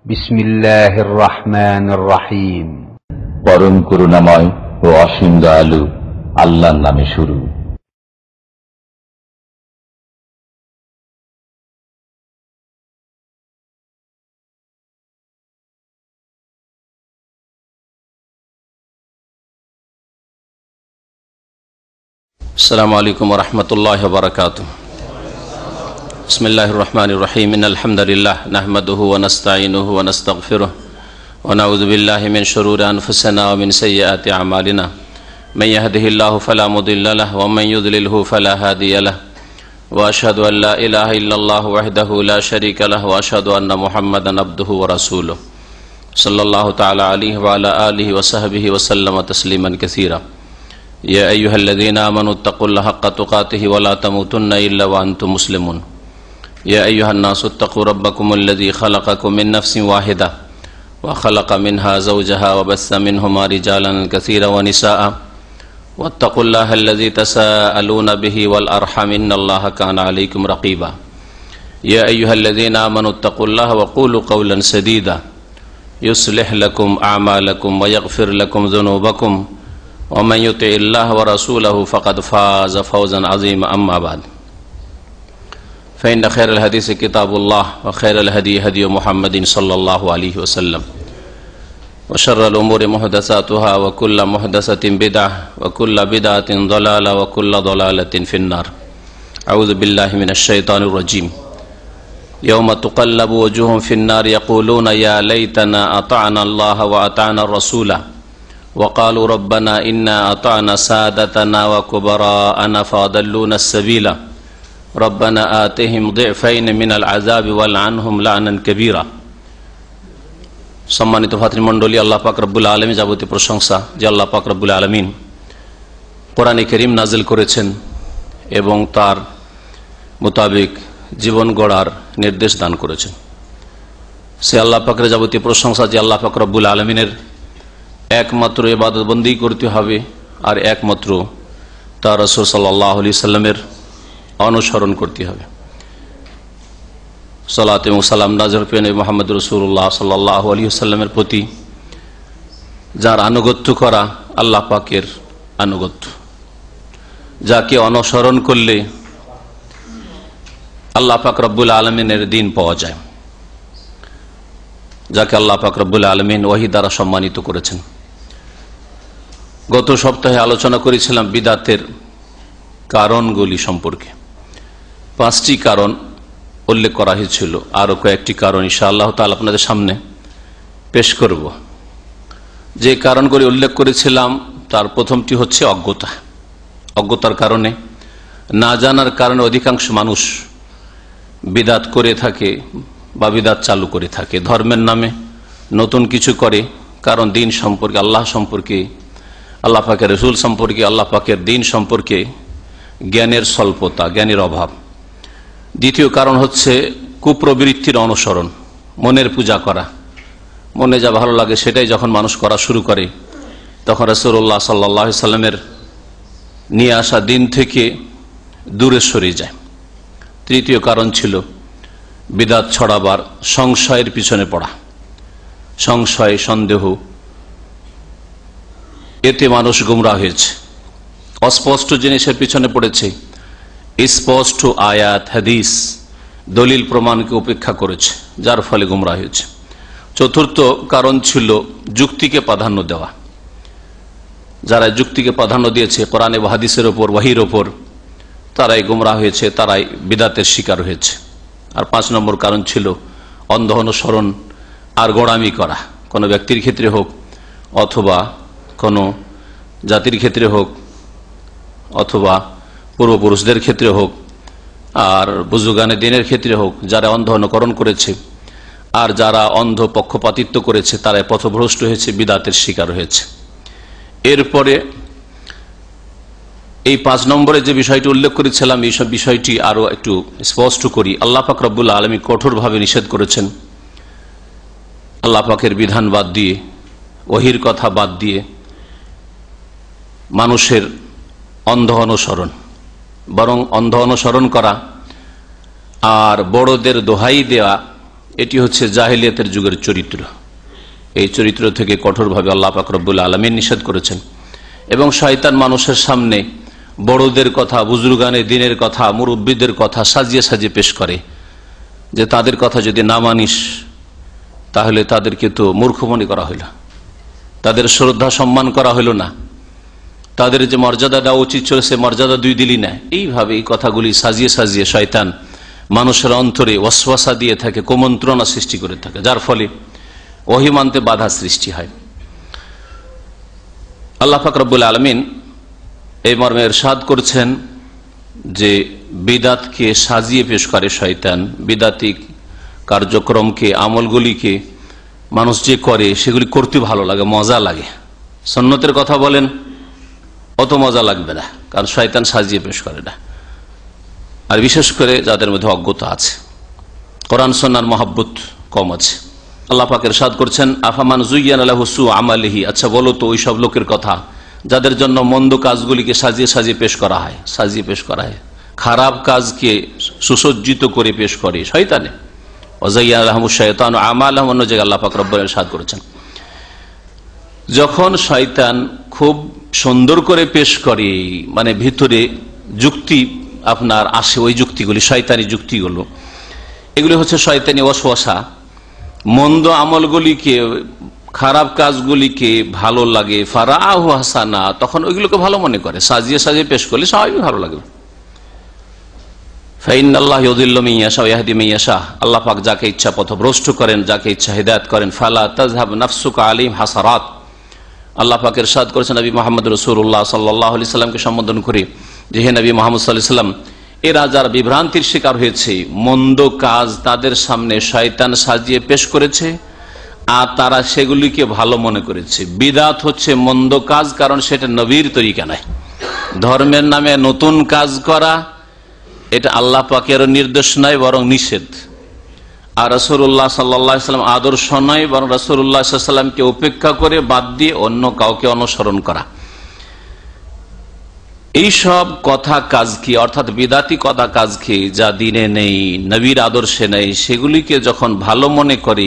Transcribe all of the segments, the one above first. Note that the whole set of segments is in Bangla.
বিসমিল্লাহির রহমানির রহিম। পরম করুণাময় ও অসীম দয়ালু আল্লাহর নামে শুরু। আসসালামু আলাইকুম ওয়া রাহমাতুল্লাহি ওয়া বারাকাতুহু। বিসমিল্লাহির রহমানির রহিম। ইন্নাল হামদালিল্লাহ নাহমাদুহু ওয়া নাস্তাঈনুহু ওয়া নাস্তাগফিরুহু ওয়া নাউযু বিল্লাহি মিন শুরুরি আনফুসিনা ওয়া মিন সাইয়্যাতি আমালিনা। মান ইয়াহদিহিল্লাহু ফালা মুদিল্লা লাহু ওয়া মান ইউদ্লিলহু ফালা হাদিয়া লাহু। ওয়া আশহাদু আল লা ইলাহা ইল্লাল্লাহু ওয়াহদাহু লা শারীকা লাহু ওয়া আশহাদু আন্না মুহাম্মাদান আবদুহু ওয়া রাসূলুহু সাল্লাল্লাহু তাআলা আলাইহি ওয়া আলা আলিহি ওয়া সাহবিহি ওয়া সাল্লামা তাসলিমান কাসীরা। يا أيها الذين آمنوا اتقوا الله حق تقاته ولا تموتن إلا وأنتم مسلمون. يا أيها الناس اتقوا ربكم الذي خلقكم من نفس واحدة وخلق منها زوجها وبث منهما رجالا كثيرا ونساء واتقوا الله الذي تساءلون به والأرحم إن الله كان عليكم رقيبا. يا أيها الذين آمنوا اتقوا الله وقولوا قولا سديدا يصلح لكم أعمالكم ويغفر لكم ذنوبكم ومن يطع الله ورسوله فقد فاز فوزا عظيما. أما بعد فإن خير الحديث كتاب الله وخير الهدي هدي محمد صلى الله عليه وسلم وشر الأمور محدثاتها وكل محدثة بدعة وكل بدعة ضلالة وكل ضلالة في النار. أعوذ بالله من الشيطان الرجيم. يوم تقلب وجوههم في النار يقولون يا ليتنا أطعنا الله وأطعنا الرسول وقالوا ربنا إنا أطعنا سادتنا وكبراءنا فأضلونا السبيل ربنا آتهم ضعفين من العذاب والعنهم لعنا كبيرا. সম্মানিত ভাতৃমণ্ডলী, আল্লাহ পাক রব্বুল আলামিন যাবতীয় প্রশংসা যে আল্লাহ পাক রব্বুল আলামিন কোরআনে কারীম নাজিল করেছেন এবং তার মোতাবেক জীবন গড়ার নির্দেশ দান করেছেন। সে আল্লাহ পাকের যাবতীয় প্রশংসা যে আল্লাহ পাক রব্বুল আলামিনের একমাত্র ইবাদত বন্দি করতে হবে আর একমাত্র তার রাসূল সাল্লাল্লাহু আলাইহি সাল্লামের অনুসরণ করতে হবে। সালাত এবং সালাম নাযিল পেয়ে মুহাম্মদ রাসূলুল্লাহ সাল্লাল্লাহু আলাইহি সাল্লামের প্রতি, যার আনুগত্য করা আল্লাহ পাকের আনুগত্য, যাকে অনুসরণ করলে আল্লাহ পাক রব্বুল আলামিনের দ্বীন পাওয়া যায়, যাকে আল্লাহ পাক রব্বুল আলামিন ওহী দ্বারা সম্মানিত করেছেন। গত সপ্তাহে আলোচনা করেছিলাম বিদআতের কারণগুলি সম্পর্কে। 5টি কারণ উল্লেখ করা হয়েছিল, আরো কয়েকটি কারণ ইনশাআল্লাহ তাআলা আপনাদের সামনে পেশ করব। যে কারণগুলি উল্লেখ করেছিলাম তার প্রথমটি হচ্ছে অজ্ঞতা। অজ্ঞতার কারণে, না জানার কারণে অধিকাংশ মানুষ বিদআত করে থাকে বা বিদআত চালু করে থাকে। ধর্মের নামে নতুন কিছু করে, কারণ দ্বীন সম্পর্কে, আল্লাহ সম্পর্কে, আল্লাহ পাকের রাসূল সম্পর্কে, আল্লাহ পাকের দ্বীন সম্পর্কে জ্ঞানের স্বল্পতা, জ্ঞানের অভাব। দ্বিতীয় কারণ হচ্ছে কুপ্রবৃত্তির অনুসরণ, মনের পূজা করা। মনে যা ভালো লাগে সেটাই যখন মানুষ করা শুরু করে, তখন রাসূলুল্লাহ সাল্লাল্লাহু আলাইহি সাল্লামের নিয়ে আসা দ্বীন থেকে দূরে সরে যায়। তৃতীয় কারণ ছিল বিদআত ছড়াবার সংশয়ের পিছনে পড়া। সংশয়, সন্দেহ, এতে মানুষ গোমরাহ হয়েছে। অস্পষ্ট জিনিসের পিছনে পড়েছে, স্পষ্ট আয়াত, হাদিস, দলিল প্রমাণকে উপেক্ষা করেছে, যার ফলে গোমরাহ হয়েছে। চতুর্থ কারণ ছিল যুক্তিকে প্রাধান্য দেওয়া। যারা যুক্তিকে প্রাধান্য দিয়েছে কোরআন এবং হাদিসের ওপর, ওহীর ওপর, তারাই গোমরাহ হয়েছে, তারাই বিদআতের শিকার হয়েছে। আর 5 নম্বর কারণ ছিল অন্ধ অনুসরণ আর গোঁড়ামি করা। কোনো ব্যক্তির ক্ষেত্রে হোক, অথবা কোনো জাতির ক্ষেত্রে হোক, অথবা পূর্বপুরুষদের ক্ষেত্রে হোক, আর বুজুর্গানে দ্বীনের ক্ষেত্রে হোক, যারা অন্ধ অনুকরণ করেছে আর যারা অন্ধ পক্ষপাতিত্ব করেছে, তারাই পথভ্রষ্ট হয়েছে, বিদআতের শিকার হয়েছে। এরপরে এই 5 নম্বরে যে বিষয়টি উল্লেখ করেছিলাম, এই সব বিষয়টি আরো একটু স্পষ্ট করি। আল্লাহ পাক রব্বুল আলামিন কঠোরভাবে নিষেধ করেছেন আল্লাহ পাকের বিধান বাদ দিয়ে, ওহীর কথা বাদ দিয়ে মানুষের অন্ধ অনুসরণ, বরং অন্ধ অনুসরণ করা আর বড়দের দোহাই দেওয়া এটি হচ্ছে জাহেলিয়াতের যুগের চরিত্র। এই চরিত্র থেকে কঠোরভাবে আল্লাহ পাক রব্বুল আলামিন নিষেধ করেছেন। এবং শয়তান মানুষের সামনে বড়দের কথা, বুজুর্গানে দিনের কথা, মুরব্বীদের কথা সাজিয়ে সাজিয়ে পেশ করে যে তাদের কথা যদি না মানিস তাহলে তাদেরকে তো মূর্খ মনে করা হইল, তাদের শ্রদ্ধা সম্মান করা হইল না, তাদের যে মর্যাদা দেওয়া উচিত ছিল সে মর্যাদা দুই দিলি না। এইভাবে এই কথাগুলি সাজিয়ে সাজিয়ে শয়তান মানুষের অন্তরে ওয়াসওয়াসা দিয়ে থাকে, কুমন্ত্রণা সৃষ্টি করে থাকে, যার ফলে ওহী মানতে বাধা সৃষ্টি হয়। আল্লাহ পাক রব্বুল আলামিন এই মর্মে ইরশাদ করছেন যে বিদাতকে সাজিয়ে পেশ করে শয়তান, বিদাতি কার্যক্রমকে, আমলগুলিকে মানুষ যে করে সেগুলি করতে ভালো লাগে, মজা লাগে। সুন্নতের কথা বলেন অত মজা লাগবে না, কারণ শয়তান সাজিয়ে পেশ করে না। আর বিশেষ করে যাদের মধ্যে অজ্ঞতা আছে, কোরআন সুন্নাহর মহব্বত কম আছে। আল্লাহ পাক ইরশাদ করছেন আফামান যুয়্যিনা লাহু সু আমালিহি, আচ্ছা বলো তো ওই সব লোকের কথা যাদের জন্য মন্দ কাজগুলিকে সাজিয়ে সাজিয়ে পেশ করা হয়, সাজিয়ে পেশ করা হয়, খারাপ কাজকে সুসজ্জিত করে পেশ করে শয়তানে। ওয়াযায়্যানা লাহুমুশ শায়তানু আমালাহুম, অন্য জায়গায় আল্লাহ পাক রব্বুল ইরশাদ করেছেন যখন শয়তান খুব সুন্দর করে পেশ করে, মানে ভিতরে যুক্তি আপনার আসে, ওই যুক্তিগুলি শয়তানি যুক্তিগুলো, এগুলি হচ্ছে শয়তানি ওয়াসওয়াসা। মন্দ আমলগুলিকে, খারাপ কাজগুলিকে ভালো লাগে, ফারাহু হাসানা, তখন ওইগুলোকে ভালো মনে করে, সাজিয়ে সাজিয়ে পেশ করলে স্বাভাবিক ভালো লাগবে। ফাইন্নাল্লাহ ইউযিল্লু মান ইয়াশা ওয়া ইয়াহদি মান ইয়াশা, আল্লাহ পাক যাকে ইচ্ছা পথভ্রষ্ট করেন, যাকে ইচ্ছা হিদায়াত করেন। ফালা তাযহাব নাফসুকা আলাইহিম হাসারাত, আল্লাহ পাক ইরশাদ করেছেন নবী মুহাম্মদ রাসূলুল্লাহ সাল্লাল্লাহু আলাইহি সাল্লামকে সম্বোধন করে যে হে নবী মুহাম্মদ সাল্লাল্লাহু আলাইহি সাল্লাম, এরা যারা বিভ্রান্তির শিকার হয়েছে, মন্দ কাজ তাদের সামনে শয়তান সাজিয়ে পেশ করেছে আর তারা সেগুলিকে ভালো মনে করেছে। বিদআত হচ্ছে মন্দ কাজ, কারণ সেটা নবীর তরিকা নয়। ধর্মের নামে নতুন কাজ করা এটা আল্লাহ পাকের নির্দেশ নয়, বরং নিষেধ। আর রাসূলুল্লাহ সাল্লাল্লাহু আলাইহি সাল্লাম আদর্শ নয়, বরং রাসূলুল্লাহ সাল্লাল্লাহু আলাইহি সাল্লামকে উপেক্ষা করে বাদ দিয়ে অন্য কাউকে অনুসরণ করা। এই সব কথা কাজ কি, অর্থাৎ বিদাতি কথা কাজ কি, যা দিনে নেই, নবীর আদর্শে নেই, সেগুলিকে যখন ভালো মনে করি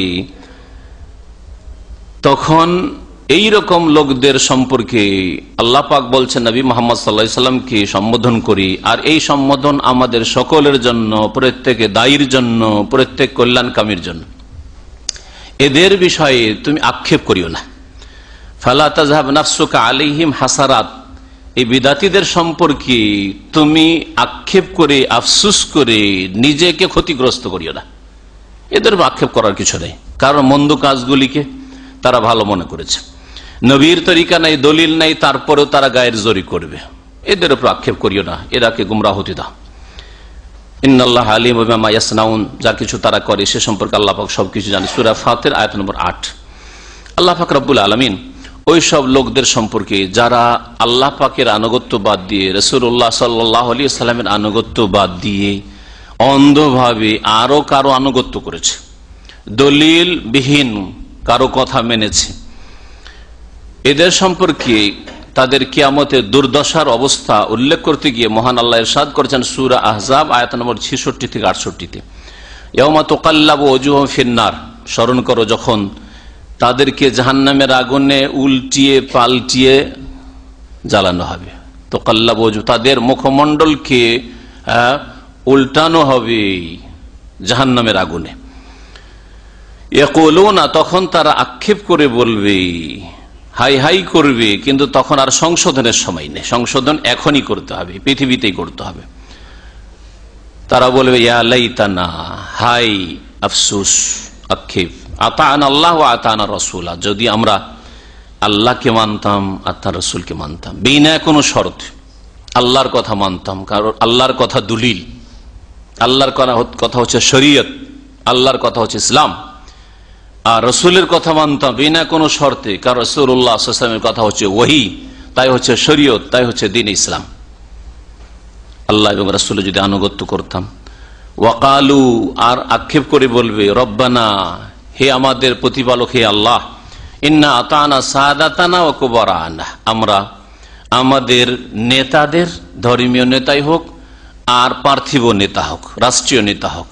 তখন এই রকম লোকদের সম্পর্কে আল্লাহ পাক বলছেন নবী মুহাম্মদ সাল্লাল্লাহু আলাইহি সাল্লামকে সম্বোধন করি। আর এই সম্বোধন আমাদের সকলের জন্য, প্রত্যেকে দায়ীর জন্য, প্রত্যেক কল্যাণকামীর জন্য। এদের বিষয়ে তুমি আক্ষেপ করিও না। ফালা তাযহাব নাফসুকা আলাইহিম হাসারাত, এই বিদাতীদের সম্পর্কে তুমি আক্ষেপ করে, আফসুস করে নিজেকে ক্ষতিগ্রস্ত করিও না। এদের আক্ষেপ করার কিছু নেই, কারণ মন্দ কাজগুলিকে তারা ভালো মনে করেছে, নবীর তরিকা নাই, দলিল নাই, তারপরেও তারা গায়ের জোরি করবে। এদের উপর আক্ষেপ করিও না, এরাকে গুমরাহ হতে দাও। ইন্নাল্লাহ আলিম বিমা ইয়াসনাউন, যা কিছু তারা করে সে সম্পর্কে আল্লাহ পাক সবকিছু জানে। সূরা ফাতির আয়াত নম্বর 8। আল্লাহ পাক রব্বুল আলামিন ওই সব লোকদের সম্পর্কে যারা আল্লাহ পাকের আনুগত্য বাদ দিয়ে, রাসূলুল্লাহ সাল্লাল্লাহু আলাইহি ওয়াসাল্লামের আনুগত্য বাদ দিয়ে অন্ধভাবে আরো কারো আনুগত্য করেছে, দলিল বিহীন কারো কথা মেনেছে, এদের সম্পর্কে তাদের কিয়ামতের দুর্দশার অবস্থা উল্লেখ করতে গিয়ে মহান আল্লাহ ইরশাদ করেছেন সূরা আহজাব আয়াত নম্বর 66 থেকে 68-তে, ইয়াউমা তুকাল্লাবু ওয়াজুহুম ফিন্নার, স্মরণ করো যখন তাদেরকে জাহান্নামের আগুনে উল্টিয়ে পাল্টিয়ে জ্বালানো হবে। তুকাল্লাবু ওয়াজুহ, তাদের মুখমণ্ডলকে উল্টানো হবে জাহান্নামের আগুনে। ইয়াকুলুনা, তখন তারা আক্ষেপ করে বলবে, হাই হাই করবে, কিন্তু তখন আর সংশোধনের সময় নেই, সংশোধন এখনই করতে হবে, পৃথিবীতেই করতে হবে। তারা বলবে ইয়া লাইতানা, হাই আফসুস, আক্ষেপ, আতাআনা আল্লাহ ওয়া আতাআনা রাসূলা, যদি আমরা আল্লাহকে মানতাম আর তার রাসূলকে মানতাম, বিনা কোনো শর্ত আল্লাহর কথা মানতাম, কারণ আল্লাহর কথা দলিল, আল্লাহর কথা হচ্ছে শরীয়ত, আল্লাহর কথা হচ্ছে ইসলাম, আর রসুলের কথা মানতাম বিনা কোনো শর্তে, কারণ রাসূলুল্লাহ সাল্লাল্লাহু আলাইহি ওয়াসাল্লামের কথা হচ্ছে ওহী, তাই হচ্ছে শরীয়ত, তাই হচ্ছে দ্বীন ইসলাম। আল্লাহ এবং রাসূলের যদি আনুগত্য করতাম। ওয়াকালু, আর আক্ষেপ করে বলবে, রব্বানা, হে আমাদের প্রতিপালক, হে আল্লাহ, ইন্না আতানা সাদাতানা ওয়া কুবারানা, আমরা আমাদের নেতাদের, ধর্মীয় নেতাই হোক আর পার্থিব নেতা হোক, রাষ্ট্রীয় নেতা হোক,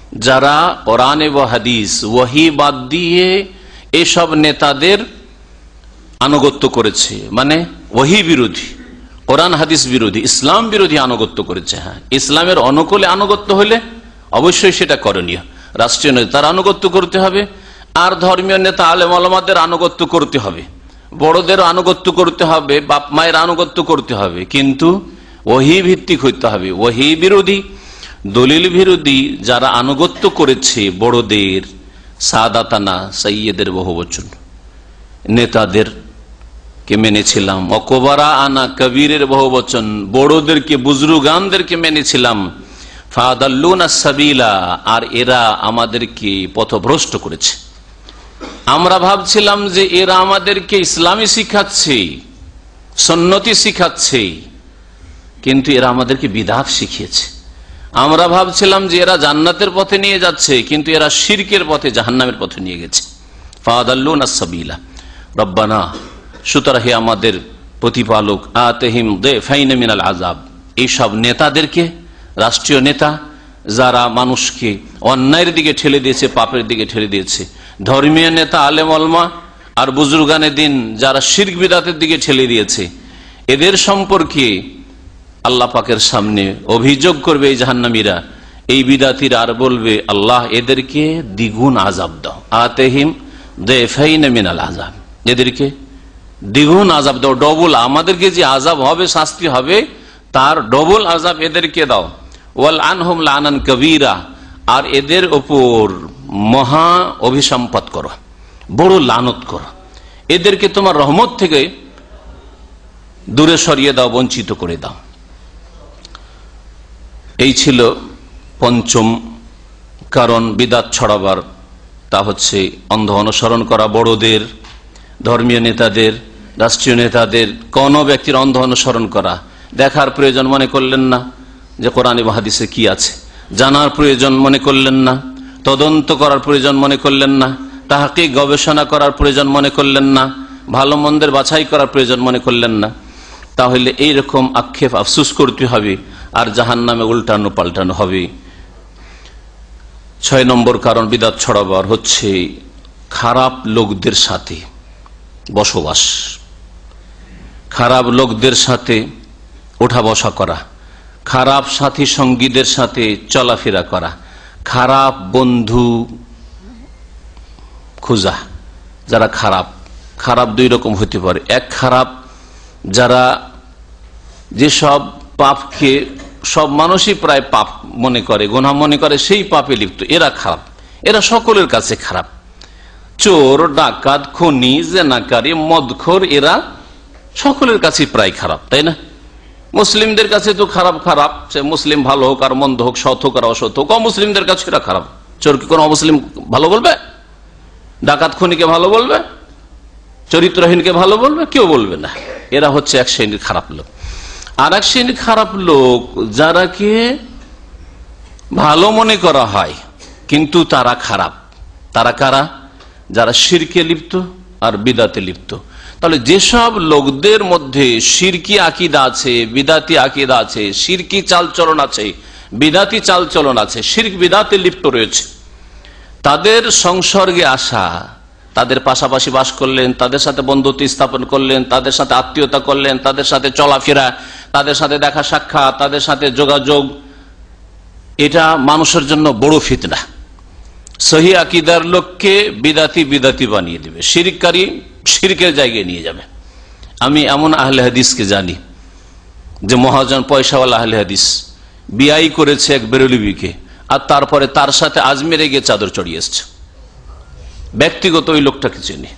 যারা কোরআন এবং হাদিস ওয়াহি বাদ দিয়ে এসব নেতাদের আনুগত্য করেছে, মানে ওয়াহি বিরোধী, কোরআন হাদিস বিরোধী, ইসলাম বিরোধী আনুগত্য করেছে। হ্যাঁ, ইসলামের অনুকূলে আনুগত্য হলে অবশ্যই সেটা করণীয়, রাষ্ট্রীয় নেতার আনুগত্য করতে হবে, আর ধর্মীয় নেতা আলেম ওলামাদের আনুগত্য করতে হবে, বড়দের আনুগত্য করতে হবে, বাপ মায়ের আনুগত্য করতে হবে, কিন্তু ওয়াহি ভিত্তিক হইতে হবে। ওয়াহি বিরোধী, দলিল বিরোধী যারা আনুগত্য করেছে বড়দের, সাদাতানা সাইয়্যেদের বহুবচন, নেতাদের কে মেনেছিলাম, অকবারা আনা কবিরের বহুবচন, বড়দেরকে বুজরুগানদেরকে মেনেছিলাম, ফাদাল্লুনা সাবিলা, আর এরা আমাদেরকে পথভ্রষ্ট করেছে। আমরা ভাবছিলাম যে এরা আমাদেরকে ইসলামী শিখাচ্ছে, সুন্নতি শিখাচ্ছে, কিন্তু এরা আমাদেরকে বিদআত শিখিয়েছে। আমরা ভাবছিলাম যে এরা জান্নাতের পথে নিয়ে যাচ্ছে, কিন্তু এরা শিরকের পথে, জাহান্নামের পথে নিয়ে গেছে। ফাদাল্লুনা সাবিলা রব্বানা, সুতরাং হে আমাদের প্রতিপালক, আতিহিম দিফাইন মিনাল আযাব, এইসব নেতাদেরকে, রাষ্ট্রীয় নেতা যারা মানুষকে অন্যায়ের দিকে ঠেলে দিয়েছে, পাপের দিকে ঠেলে দিয়েছে, ধর্মীয় নেতা আলেম ওলামা আর বুজুর্গানে দিন যারা শিরক বিদআতের দিকে ঠেলে দিয়েছে, এদের সম্পর্কে আল্লাহ পাকের সামনে অভিযোগ করবে এই জাহান্নামীরা, এই বিদআতীরা, আর বলবে আল্লাহ এদেরকে দ্বিগুণ আযাব দাও, আতিহিম দিফাইন মিনাল আযাব, এদেরকে দ্বিগুণ আযাব দাও, ডবল, আমাদেরকে যে আযাব হবে, শাস্তি হবে, তার ডবল আযাব এদেরকে দাও। ওয়াল আনহুম লানান কবীরা, আর এদের উপর মহা অভিসম্পাত করো, বড় লানত করো, এদেরকে তোমার রহমত থেকে দূরে সরিয়ে দাও, বঞ্চিত করে দাও। এই ছিল পঞ্চম কারণ বিদআত ছড়াবার, তা হচ্ছে অন্ধ অনুসরণ করা, বড়দের, ধর্মীয় নেতাদের, রাষ্ট্রীয় নেতাদের, কোন ব্যক্তির অন্ধ অনুসরণ করা। দেখার প্রয়োজন মনে করলেন না যে কোরআন এবং হাদিসে কি আছে, জানার প্রয়োজন মনে করলেন না, তদন্ত করার প্রয়োজন মনে করলেন না, তাহকিক গবেষণা করার প্রয়োজন মনে করলেন না, ভালো মন্দের বাছাই করার প্রয়োজন মনে করলেন না। তাহলে এইরকম আক্ষেপ আফসুস করতে হবে, আর জাহান্নামে উল্টানো পাল্টানো হবে। 6 নম্বর কারণ বিদআত ছড়াবার হচ্ছে খারাপ লোকদের সাথে বসবাস, খারাপ লোকদের সাথে ওঠা বসা করা, খারাপ সাথী সঙ্গীদের সাথে চলাফেরা করা, খারাপ বন্ধু খোঁজা। যারা খারাপ, খারাপ দুই রকম হতে পারে। এক, খারাপ যারা যেসব পাপকে সব মানুষই প্রায় পাপ মনে করে, গুনাহ মনে করে, সেই পাপে লিপ্ত, এরা খারাপ, এরা সকলের কাছে খারাপ। চোর, ডাকাত, খুনি, জেনাকারী, মদখোর, এরা সকলের কাছে প্রায় খারাপ, তাই না? মুসলিমদের কাছে তো খারাপ খারাপ, সে মুসলিম ভালো হোক আর মন্দ হোক, সৎ হোক আর অসৎ হোক, অমুসলিমদের কাছে এরা খারাপ। চোরকে কোন অমুসলিম ভালো বলবে? ডাকাত খুনিকে ভালো বলবে? চরিত্রহীনকে ভালো বলবে? কেউ বলবে না। এরা হচ্ছে এক শ্রেণীর খারাপ লোক। আর এক শ্রেণীর খারাপ লোক যারাকে ভালো মনে করা হয় কিন্তু তারা খারাপ। তারা কারা? যারা শিরকে লিপ্ত আর বিদআতে লিপ্ত। তাহলে যেসব লোকদের মধ্যে শিরকি আকীদা আছে, বিদআতি আকীদা আছে, শিরকি চালচলন আছে, বিদআতি চালচলন আছে, শিরক বিদআতে লিপ্ত রয়েছে, তাদের সংসর্গে আসা, তাদের পাশাপাশি বাস করলেন, তাদের সাথে বন্ধুত্ব স্থাপন করলেন, তাদের সাথে আত্মীয়তা করলেন, তাদের সাথে চলাফেরা, তাদের সাথে দেখা সাক্ষাৎ, তাদের সাথে যোগাযোগ, এটা মানুষের জন্য বড় ফিতনা। সহি আকীদার লোককে বিদআতি বিদআতি বানিয়ে দিবে, শিরককারী শিরকের জায়গায় নিয়ে যাবে। আমি এমন আহলে হাদিসকে জানি যে মহাজন পয়সাওয়ালা আহলে হাদিস বিয়াই করেছে এক বেরলভিকে, আর তারপরে তার সাথে আজমেরে গিয়ে চাদর চড়িয়ে এসছে। ব্যক্তিগত ওই লোকটাকে চিনি।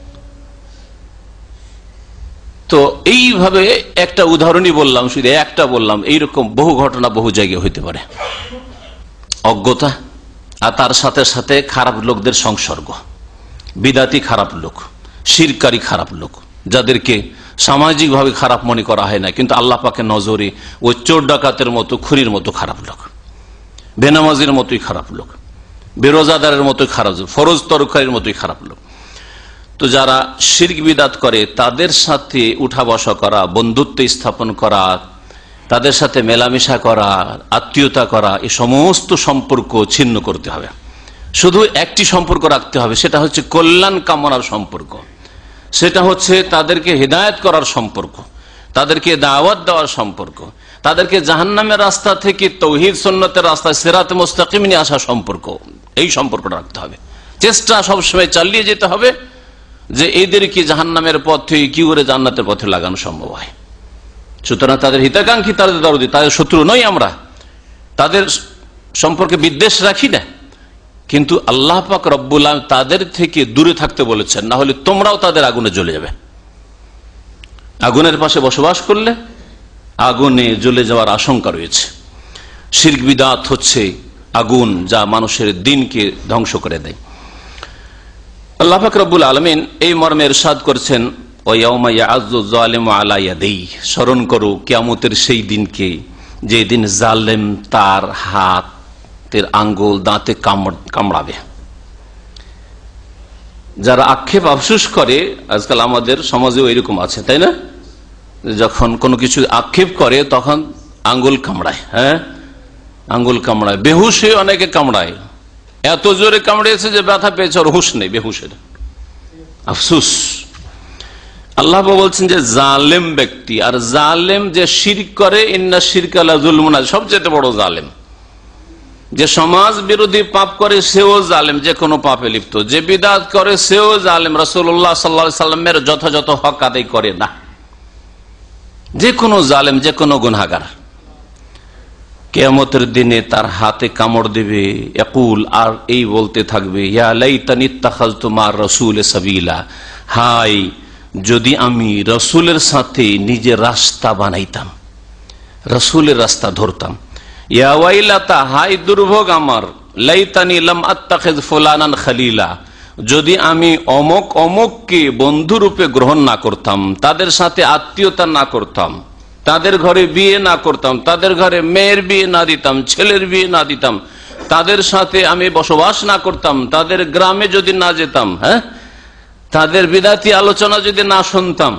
তো এইভাবে একটা উদাহরণই বললাম, শুধু একটা বললাম, এইরকম বহু ঘটনা বহু জায়গায় হইতে পারে। অজ্ঞতা আর তার সাথে সাথে খারাপ লোকদের সংসর্গ, বিদআতি খারাপ লোক, শিরকারী খারাপ লোক, যাদেরকে সামাজিকভাবে খারাপ মনে করা হয় না, কিন্তু আল্লাহ পাকের নজরে ওই চোর ডাকাতের মতো, খুনির মতো খারাপ লোক, বেনামাজির মতোই খারাপ লোক, বেরোজাদারের মতোই খারাপ, ফরজ তরকারির মতোই খারাপ লোক। তো যারা শিরক বিদআত করে তাদের সাথে উঠা বসা করা, বন্ধুত্ব স্থাপন করা, তাদের সাথে মেলামেশা করা, আত্মীয়তা করা, এই সমস্ত সম্পর্ক ছিন্ন করতে হবে। শুধু একটি সম্পর্ক রাখতে হবে, সেটা হচ্ছে কল্যাণ কামনার সম্পর্ক, সেটা হচ্ছে তাদেরকে হিদায়াত করার সম্পর্ক, তাদেরকে দাওয়াত দেওয়ার সম্পর্ক, তাদেরকে জাহান্নামের রাস্তা থেকে তৌহিদ সুন্নতের রাস্তা সিরাতে মুস্তাকিম নিয়ে আসার সম্পর্ক। এই সম্পর্কটা রাখতে হবে, চেষ্টা সবসময় চালিয়ে যেতে হবে যে এদেরকে জাহান্নামের পথ থেকে কি করে জান্নাতের পথে লাগানো সম্ভব হয়। সুতরাং তাদের হিতাকাঙ্ক্ষী, তাদের দরদি, তাদের শত্রু নই আমরা, তাদের সম্পর্কে বিদ্বেষ রাখি না, কিন্তু আল্লাহ পাক রব্বুল আলামিন তাদের থেকে দূরে থাকতে বলেছেন, না হলে তোমরাও তাদের আগুনে জ্বলে যাবে। আগুনের পাশে বসবাস করলে আগুনে জ্বলে যাওয়ার আশঙ্কা রয়েছে। শিরক বিদআত হচ্ছে আগুন, যা মানুষের দিনকে ধ্বংস করে দেয়। আল্লাহ পাক রব্বুল আলামিন এই মর্মে ইরশাদ করেছেন, ওয়ায়াউমা ইয়া'আযযু যালিমু আলা ইয়াদাইহি, স্মরণ করো কিয়ামতের সেই দিনকে, যে দিন জালেম তার হাতের আঙ্গুল দাঁতে কামড়াবে। যারা আক্ষেপ আফসোস করে, আজকাল আমাদের সমাজেও এরকম আছে, তাই না? যখন কোনো কিছু আক্ষেপ করে তখন আঙ্গুল কামড়ায়, হ্যাঁ আঙ্গুল কামড়ায়, বেহুশ হয়ে অনেকে কামড়ায়, এত জোরে কামড়িয়েছে যে ব্যথা পেয়েছে, ওর হুঁশ নেই, বেহুশের আফসোস। আল্লাহ বলছেন যে জালেম ব্যক্তি, আর জালেম যে শিরক করে, ইন্না শিরকা লাযুলমুন, সবচেয়ে বড় জালেম। যে সমাজ বিরোধী পাপ করে সেও জালেম, যে কোনো পাপে লিপ্ত। যে বিদআত করে সেও জালেম, রাসূলুল্লাহ সাল্লাল্লাহু আলাইহি সাল্লামের যথাযথ হক আদায় করে না। যে কোনো জালেম, যে কোনো গুনাহগার কিয়ামতের দিনে তার হাতে কামড় দেবে, ইয়াকুল, আর এই বলতে থাকবে, ইয়া লাইতানি ইত্তাখাযতু মা'আর রাসূলি সাবিলা, হায় যদি আমি রাসূলের সাথে নিজের রাস্তা বানাইতাম, রাসূলের রাস্তা ধরতাম। ইয়া ওয়াইলাতা, হায় দুর্ভোগ আমার, লাইতানি লাম আত্তাখিয ফুলানান খলিলা, যদি আমি অমুক অমুককে বন্ধু রূপে গ্রহণ না করতাম, তাদের সাথে আত্মীয়তা না করতাম, তাদের ঘরে বিয়ে না করতাম, তাদের ঘরে মেয়ের বিয়ে না দিতাম, ছেলের বিয়ে না দিতাম, তাদের সাথে আমি বসবাস না করতাম, তাদের গ্রামে যদি না যেতাম, হ্যাঁ তাদের বিদাতি আলোচনা যদি না শুনতাম,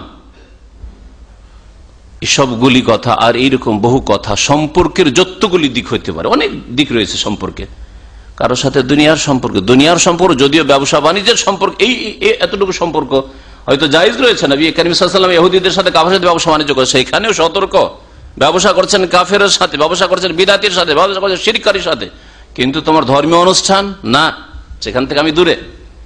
এসবগুলি কথা আর এইরকম বহু কথা। সম্পর্কের যতগুলি দিক হইতে পারে, অনেক দিক রয়েছে সম্পর্কে। কারোর সাথে দুনিয়ার সম্পর্ক, দুনিয়ার সম্পর্ক, যদিও ব্যবসা বাণিজ্যের সম্পর্ক, এই এতটুকু সম্পর্ক হয়তো জায়েজ রয়েছে। নবী করিম সাল্লাল্লাহু আলাইহি ওয়াসাল্লাম ইহুদিদের সাথে কাফেরের সাথে ব্যবসা বাণিজ্য করে, সেখানেও সতর্ক। ব্যবসা করছেন কাফেরের সাথে, ব্যবসা করছেন বিদাতির সাথে, ব্যবসা করছেন শিরকারীর সাথে, কিন্তু তোমার ধর্মীয় অনুষ্ঠান না, সেখান থেকে আমি দূরে,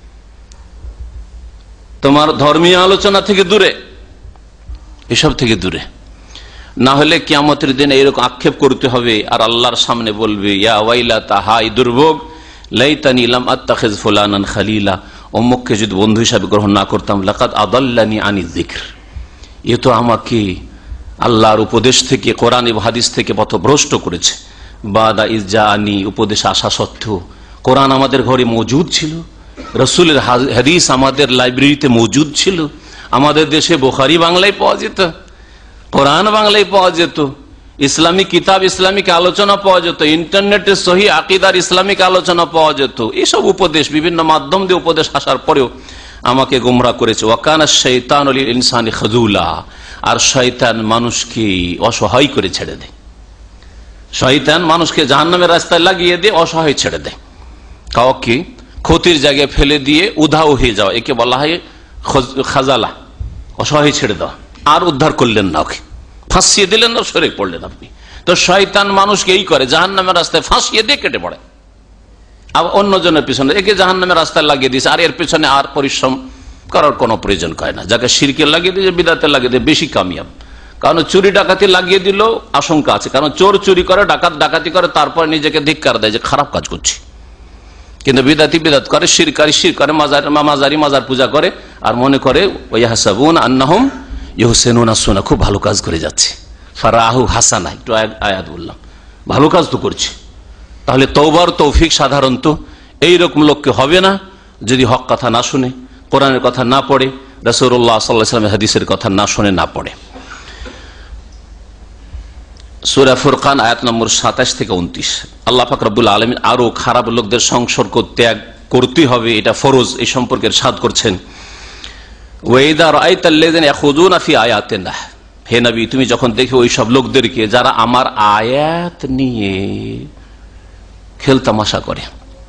তোমার ধর্মীয় আলোচনা থেকে দূরে, এসব থেকে দূরে। না হলে কিয়ামতের দিনে এরকম আক্ষেপ করতে হবে, আর আল্লাহর সামনে বলবে, ইয়া ওয়াইলাতা, হায় দুর্ভোগ, লাইতানি লাম আত্তাখিয ফুলানান খলিলা, অমুককে যদি বন্ধু হিসাবে গ্রহণ না করতাম, লাকাদ আদাল্লানি আনি যিকর, এ তো আমাকে আল্লাহর উপদেশ থেকে, কোরআন এবং হাদিস থেকে পথভ্রষ্ট করেছে। বাদা ইজ জাআনি, উপদেশ আসা সত্ত্বেও কোরআন আমাদের ঘরে মজুদ ছিল, রাসূলের হাদিস আমাদের লাইব্রেরিতে মজুদ ছিল, আমাদের দেশে বুখারী বাংলায় পাওয়া যেত, কোরআন বাংলায় পাওয়া যেত, ইসলামিক কিতাব, ইসলামিক আলোচনা পাওয়া যেত, ইন্টারনেটে সহি আকীদার ইসলামিক আলোচনা পাওয়া যেত। এসব উপদেশ বিভিন্ন মাধ্যম দিয়ে উপদেশ আসার পরেও আমাকে গোমরাহ করেছে। ওয়াকানা শাইতানু লিল ইনসানি খাযুলা, আর শয়তান মানুষকে অসহায় করে ছেড়ে দেয়। শয়তান মানুষকে জাহান্নামের রাস্তায় লাগিয়ে দিয়ে অসহায় ছেড়ে দেয়, কাউকে ক্ষতির জায়গায় ফেলে দিয়ে উধাও হয়ে যাওয়া, একে বলা হয় খাজালা, অসহায় ছেড়ে দেওয়া। আর উদ্ধার করলেন না, ওকে ফাঁসিয়ে দিলেন না, সরে পড়লেন আপনি। তো শয়তান মানুষকে এই করে, জাহান্নামের রাস্তায় ফাঁসিয়ে দিয়ে কেটে পড়ে, আবার অন্যজনের পিছনে একে জাহান্নামের রাস্তায় লাগিয়ে দিয়েছে, আর এর পিছনে আর পরিশ্রম করার কোনো প্রয়োজন হয় না। যাকে শিরকে লাগিয়ে দিয়েছে, বিদআতে লাগিয়ে দিয়ে বেশি কামিয়াব। কারণ চুরি ডাকাতি লাগিয়ে দিলেও আশঙ্কা আছে, কারণ চোর চুরি করে, ডাকাত ডাকাতি করে, তারপর নিজেকে ধিক্কার দেয় যে খারাপ কাজ করছি। কিন্তু বিদাতি বিদাত করে, শিরকারী শির করে, মাজারি মাজার পূজা করে, আর মনে করে ওয়াহসাবুনা আন্নাহুম ইহসিনুনা সুন্নাহ, খুব ভালো কাজ করে যাচ্ছে, ফারাহু হাসানা, একটু আয়াত বললাম, ভালো কাজ তো করছে। তাহলে তওবার তৌফিক সাধারণত এইরকম লোককে হবে না, যদি হক কথা না শুনে, কোরআনের কথা না পড়ে, রাসূলুল্লাহ সাল্লাল্লাহু আলাইহি ওয়াসাল্লামের হাদিসের কথা না শুনে, না পড়ে। সূরা ফুরকান আয়াত নম্বর 27 থেকে 29 আল্লাহ পাক রব্বুল আলামিন আরো খারাপ লোকদের সংসর্গ ত্যাগ করতে হবে, এটা ফরজ, এই সম্পর্কে ইরশাদ করছেন, ওয়াইদা রাআইতাল্লাযিনা ইয়াখুযুনা ফি আয়াতিনা হে নবী, তুমি যখন দেখো ওই সব লোকদেরকে যারা আমার আয়াত নিয়ে খেলতামাশা করে,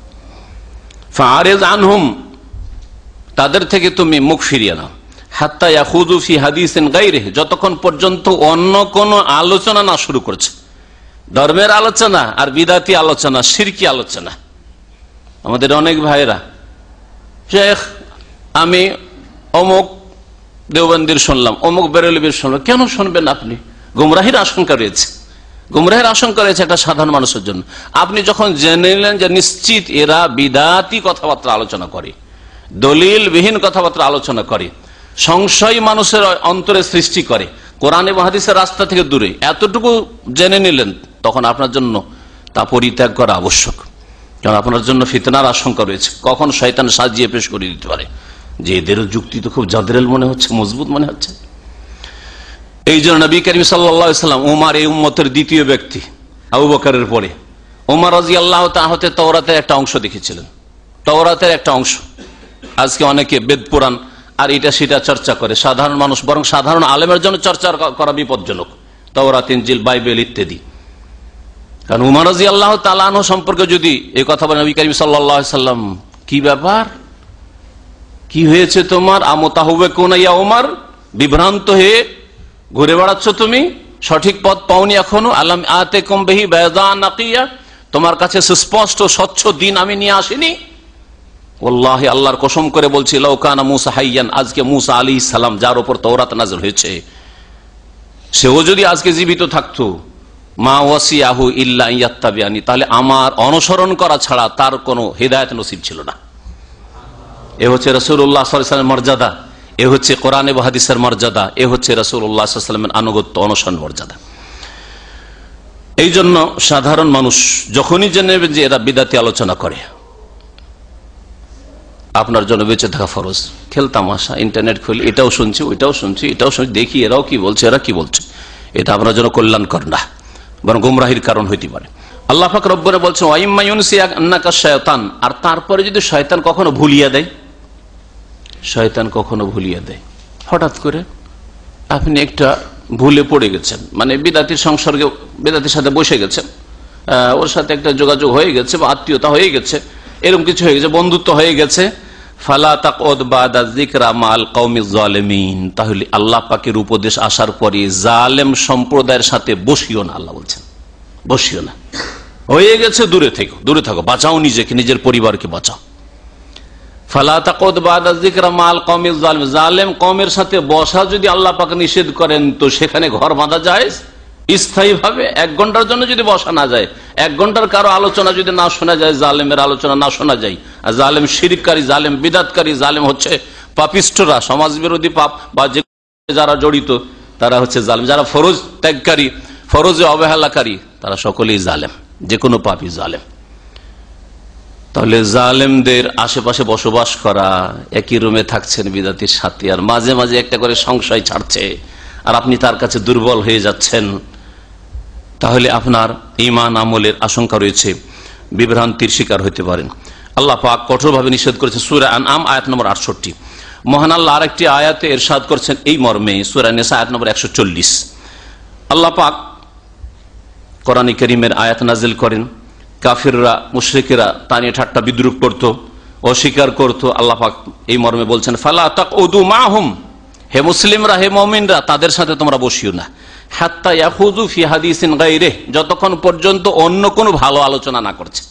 ফারিজ আনহুম, তাদের থেকে তুমি মুখ ফিরিয়ে নাও, হাত্তা ইয়াখুযু ফি হাদিসিন গায়রিহি, যতক্ষণ পর্যন্ত অন্য কোন আলোচনা না শুরু করছে, ধর্মের আলোচনা আর বিদাতি আলোচনা, শিরকি আলোচনা। আমাদের অনেক ভাইরা, শেখ আমি অমুক দেওবন্দির শুনলাম, অমুক বেরেলবির শুনলাম। কেন শুনবেন আপনি? গুমরাহির আশঙ্কা রয়েছে, গুমরাহির আশঙ্কা রয়েছে একটা সাধারণ মানুষের জন্য। আপনি যখন জেনে নিলেন যে নিশ্চিত এরা বিদাতি কথাবার্তা আলোচনা করে, দলিলবিহীন কথাবার্তা আলোচনা করে, সংশয় মানুষের অন্তরে সৃষ্টি করে, কোরআন এবং হাদিসের রাস্তা থেকে দূরে, এতটুকু জেনে নিলেন, তখন আপনার জন্য তা পরিত্যাগ করা আবশ্যক। কারণ আপনার জন্য ফিতনার আশঙ্কা রয়েছে, কখন শয়তান সাজিয়ে পেশ করে দিতে পারে যে এদের যুক্তি তো খুব জাদরেল মনে হচ্ছে, মজবুত মনে হচ্ছে। এই জন্য নবী করিম সাল্লাল্লাহু আলাইহি ওয়াসাল্লাম, ওমর এই উম্মতের দ্বিতীয় ব্যক্তি আবু বকরের পরে, ওমর রাদিয়াল্লাহু তাআলা হতে তাওরাতের একটা অংশ দেখেছিলেন, তাওরাতের একটা অংশ। আজকে অনেকে বেদ পুরাণ আর এটা সেটা চর্চা করে, সাধারণ মানুষ, বরং সাধারণ আলেমের জন্য চর্চা করা বিপজ্জনক, তাওরাত, ইনজিল, বাইবেল ইত্যাদি। কারণ ওমর রাদিয়াল্লাহু তাআলা আনহু সম্পর্কে যদি এই কথা বলে নবী করিম সাল্লাল্লাহু আলাইহি ওয়াসাল্লাম, কি ব্যাপার, কি হয়েছে তোমার? আমতাহুবাকুনা ইয়া ওমর, বিভ্রান্ত হয়ে ঘুরে বেড়াচ্ছ তুমি, সঠিক পথ পাওনি এখনো। আলাম আতিকুম বিহি বায়দান নাকিয়া, তোমার কাছে সুস্পষ্ট স্বচ্ছ দিন আমি নিয়ে আসিনি। ওয়াল্লাহি, আল্লাহর কসম করে বলছি, লাউ কানা মূসা হাইয়ান, আজকে মূসা আলাইহিস সালাম যার উপর তাওরাত নাযিল হয়েছে, সেও যদি আজকে জীবিত থাকতো, মা ওয়াসিয়াহু ইল্লা ইয়াত্তাবিআনি, তাহলে আমার অনুসরণ করা ছাড়া তার কোনো হিদায়াত নসিব ছিল না। এ হচ্ছে রাসূলুল্লাহ সাল্লাল্লাহু আলাইহি ওয়াসাল্লামের মর্যাদা, এ হচ্ছে কোরআন এবং হাদিসের মর্যাদা, এ হচ্ছে রাসূলুল্লাহ সাল্লাল্লাহু আলাইহি ওয়াসাল্লামের আনুগত্য, অনুসরণ মর্যাদা। এই জন্য সাধারণ মানুষ যখনই জেনে নেবেন যে এরা বিদাতি আলোচনা করে, আপনার জন্য বেঁচে থাকা ফরজ। খেলতামাশা, ইন্টারনেট খুলে এটাও শুনছি, ওইটাও শুনছি, এটাও শুনছি, দেখি এরাও কি বলছে, এরা কি বলছে, এটা আপনার জন্য কল্যাণকর না, বরং গুমরাহির কারণ হইতে পারে। আল্লাহ পাক রব্বুনা বলছেন, ওয়াইম্মা ইউনসিয়ান্নাকা শায়তান, আর তারপরে যদি শয়তান কখনো ভুলিয়ে দেয়, শয়তান কখনো ভুলিয়ে দেয়, হঠাৎ করে আপনি একটা ভুলে পড়ে গেছেন, মানে বিদাতির সংসর্গে, বিদাতির সাথে বসে গেছেন, ওর সাথে একটা যোগাযোগ হয়ে গেছে বা আত্মীয়তা হয়ে গেছে, এরকম কিছু হয়ে গেছে, বন্ধুত্ব হয়ে গেছে, ফালা তাকউদ বাদা যিকরা মাল কওমিজ জালিমিন, তাহলে আল্লাহ পাকের উপদেশ আসার পরে জালেম সম্প্রদায়ের সাথে বসিও না। আল্লাহ বলছেন বসিও না, হয়ে গেছে, দূরে থেকো, দূরে থাকো, বাঁচাও নিজেকে, নিজের পরিবারকে বাঁচাও। ফালা তাকউদ বাদা যিকরা মাল কওমিজ জালিমিন, জালেম কওমের সাথে বসা যদি আল্লাহ পাক নিষেধ করেন, তো সেখানে ঘর বাঁধা যায় স্থায়ী ভাবে। 1 ঘন্টার জন্য যদি বসা না যায়, 1 ঘন্টার কারো আলোচনা যদি না শোনা যায়, জালেমের আলোচনা না শোনা যায়, আর জালেম শিরককারী, জালেম বিদাতকারী, জালেম হচ্ছে পাপিষ্ঠরা, সমাজ বিরোধী পাপ বা যে যারা জড়িত তারা হচ্ছে জালেম, যারা ফরজ ত্যাগকারী, ফরজে অবহেলাকারী, তারা সকলেই জালেম, যে কোনো পাপী জালেম। তাহলে জালেমদের আশেপাশে বসবাস করা, একই রুমে থাকছেন বিদাতির সাথে, আর মাঝে মাঝে একটা করে সংশয় ছাড়ছে, আর আপনি তার কাছে দুর্বল হয়ে যাচ্ছেন, তাহলে আপনার ঈমান আমলের আশঙ্কা রয়েছে, বিভ্রান্তির শিকার হতে পারেন। আল্লাহ পাক কঠোরভাবে নিষেধ করেছেন। সূরা আনআম আয়াত নম্বর 68। মহান আল্লাহ আরেকটি আয়াতে ইরশাদ করছেন এই মর্মে, সূরা নিসা আয়াত নম্বর 140। আল্লাহ পাক কোরআনে কারীমের আয়াত নাজিল করেন, কাফিররা, মুশরিকেরা তা নিয়ে ঠাট্টা বিদ্রূপ করত, অস্বীকার করত। আল্লাহ পাক এই মর্মে বলছেন, ফালা তাকউদু মাহুম, হে মুসলিমরা, হে মুমিনরা, তাদের সাথে তোমরা বসিও না, হাত্তা ইয়াখুযু ফি হাদিসিন গায়রিহি, যতক্ষণ পর্যন্ত অন্য কোনো ভালো আলোচনা না করছে।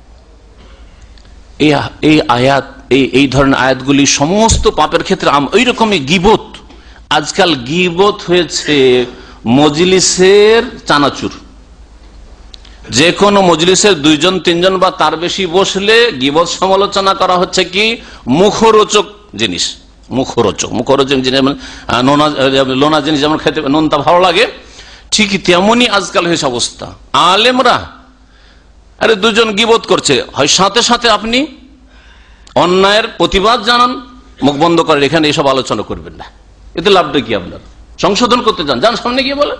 এই আয়াত, এই ধরনের আয়াতগুলি সমস্ত পাপের ক্ষেত্রে ওই রকমই। গীবত, আজকাল গীবত হয়েছে মজলিসের চানাচুর। যে কোনো মজলিসের 2-3 জন বা তার বেশি বসলে গীবত সমালোচনা করা হচ্ছে কি মুখরোচক জিনিস, মুখরোচক জিনিস, লোনা জিনিস যেমন খেতে নোনতা ভালো লাগে, ঠিক তেমনই আজকাল হয়েছে অবস্থা। আলেমরা আরে 2 জন গীবত করছে, হয় সাথে সাথে আপনি অন্যায়ের প্রতিবাদ জানান, মুখ বন্ধ করেন, এখানে এসব আলোচনা করবেন না, এতে লাভটা কি? আপনার সংশোধন করতে যান সামনে গিয়ে বলেন।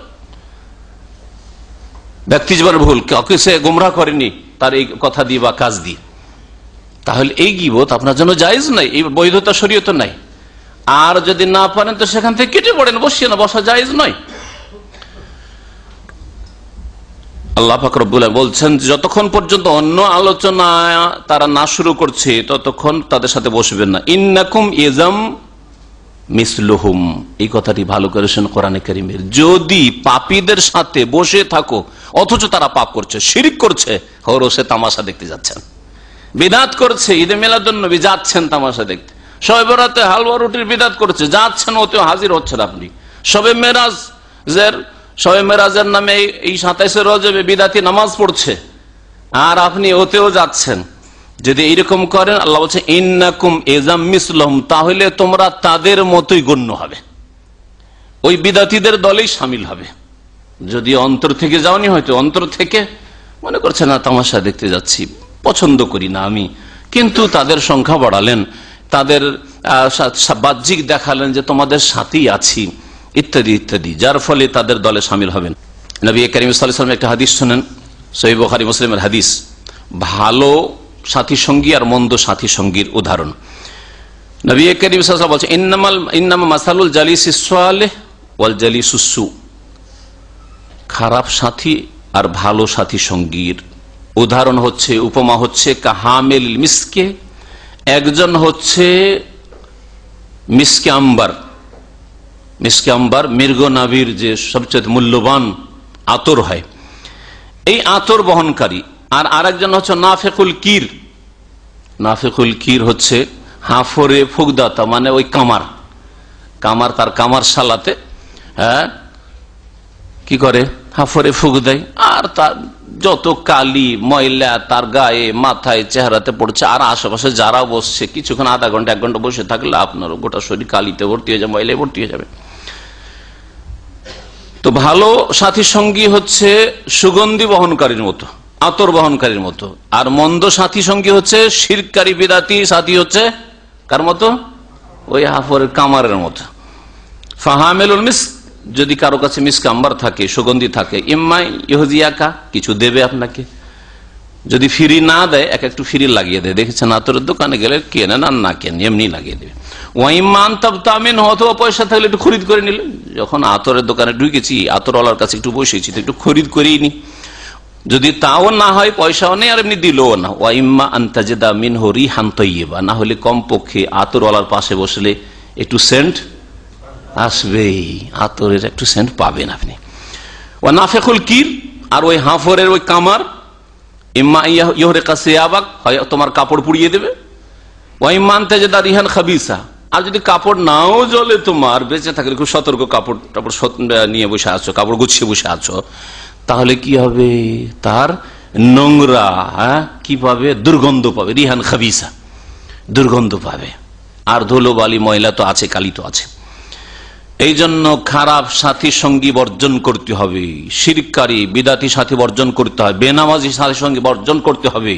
ব্যক্তি জীবনের ভুল, কাউকে সে গোমরাহ করেনি তার এই কথা দিয়ে বা কাজ দিয়ে, তাহলে এই গীবত আপনার জন্য জায়েজ নাই, এই বৈধতা শরীয়তে নাই। আর যদি না পারেন তো সেখান থেকে কেটে পড়েন, বসিয়ে না, বসা জায়েজ নয়। আল্লাহ পাক রব্বুল আলামিন বলছেন যতক্ষণ পর্যন্ত অন্য আলোচনা তারা না শুরু করছে ততক্ষণ তাদের সাথে বসবেন না। ইন্নাকুম ইযাম মিসলুহুম, এই কথাটি ভালো করে শুনুন কোরআনে কারীমের। যদি পাপীদের সাথে বসে থাকো অথচ তারা পাপ করছে, শিরক করছে, হরসে তামাশা দেখতে যাচ্ছেন, বিদআত করছে, ঈদে মিলাদুন নবী যাচ্ছেন তামাশা দেখতে, শবে বরাতে হালুয়া রুটির বিদআত করছে, যাচ্ছেন ওতেও হাজির হচ্ছেন আপনি, শবে মেরাজের নামে এই 27 রজবে বিদআতি নামাজ পড়ছে আর আপনি ওতেও যাচ্ছেন। যদি এইরকম করেন, আল্লাহ বলছে ইন্নাকুম ইযাম মিসলুহুম, তাহলে তোমরা তাদের মতোই গণ্য হবে, ওই বিদআতীদের দলেই শামিল হবে। যদি অন্তর থেকে যাওনি, হয়তো অন্তর থেকে মনে করছে না তামাশা দেখতে যাচ্ছি, পছন্দ করি না আমি, কিন্তু তাদের সংখ্যা বাড়ালেন, তাদের বাহ্যিক দেখালেন যে তোমাদের সাথেই আছি, ইত্যাদি ইত্যাদি, যার ফলে তাদের দলে শামিল হবেন। নবী করিম সাল্লাল্লাহু আলাইহি ওয়াসাল্লাম একটা হাদিস শুনেন, সহিহ বুখারী মুসলিমের হাদিস, ভালো সাথী সঙ্গী আর মন্দ সাথী সঙ্গীর উদাহরণ। নবী করিম সাল্লাল্লাহু আলাইহি ওয়াসাল্লাম বলেছেন ইন্নামা মাসালুল জালিসিস সালিহ ওয়াল জালিসুস সু, খারাপ সাথী আর ভালো সাথী সঙ্গীর উদাহরণ হচ্ছে, উপমা হচ্ছে কাহামিল মিসকে, একজন হচ্ছে মিসকে আম্বার, মিসকে আম্বার মৃগ নাভির যে সবচেয়ে মূল্যবান আতর হয়, এই আতর বহনকারী, আর আরেকজন হচ্ছে নাফিকুল কির। নাফিকুল কির হচ্ছে হাফরে ফুকদাতা, মানে ওই কামার, তার কামার শালাতে কি করে, হাফরে ফুক দেয়, আর তার যত কালি ময়লা তার গায়ে মাথায় চেহারাতে পড়ছে, আর আশেপাশে যারা বসছে কিছুক্ষণ আধা ঘন্টা 1 ঘন্টা বসে থাকলে আপনার গোটা শরীর কালিতে ভর্তি হয়ে যাবে, ময়লায় ভর্তি হয়ে যাবে। তো ভালো সাথী সঙ্গী হচ্ছে সুগন্ধি বহনকারীর মতো, আতর বহনকারীর মতো, আর মন্দ সাথী সঙ্গী হচ্ছে শিরকারী বিদআতি সাথী হচ্ছে কার মতো, ওই হাফরের কামারের মতো। ফাহামিলুল মিস্ক, যদি কারো কাছে মিস্ক আম্বার থাকে, সুগন্ধি থাকে, ইম্মা ইউহদিয়াকা, কিছু দেবে আপনাকে, যদি ফ্রি না দেয় একটু ফ্রি লাগিয়ে দেয়, দেখেছেন আতরের দোকানে গেলে কেনেন আর না কেন এমনি লাগিয়ে দেবে। ওয়াইমান তাবতামিন, অথবা পয়সা থাকলে একটু খরিদ করে নিলেন, যখন আতরের দোকানে ঢুকেছি আতরওয়ালার কাছে একটু বসেছি তো একটু খরিদ করেই নি, যদি তাও না হয় পয়সাও নেই আর এমনি দিলও না। ওয়াইম্মা আনতাজিদা মিনহু রিহান তাইয়্যিবা, না হলে কমপক্ষে আতরওয়ালার পাশে বসলে একটু সেন্ট আসবেই, আতরের একটু সেন্ট পাবেন আপনি। ওয়া নাফিকুল কির, আর ওই হাফরের ওই কামার, ইম্মা ইউহরিকা সিয়াবাক, হয় তোমার কাপড় পুড়িয়ে দেবে, ওয়া ইম্মা আনতাজিদা রিহান খাবিসা, আর যদি কাপড় নাও জ্বলে, তোমার বেঁচে থাকলে খুব সতর্ক, কাপড় নিয়ে বসে আছো, কাপড় গুছিয়ে বসে আছো, তাহলে কি হবে, তার নোংরা কি পাবে, দুর্গন্ধ পাবে, রিহান খাবিসা, দুর্গন্ধ পাবে, আর ধুলো বালি ময়লা তো আছে, কালি তো আছে। এই জন্য খারাপ সাথী সঙ্গী বর্জন করতে হবে, শিরকারী বিদআতি সাথী বর্জন করতে হবে, বেনামাজি সাথী সঙ্গী বর্জন করতে হবে।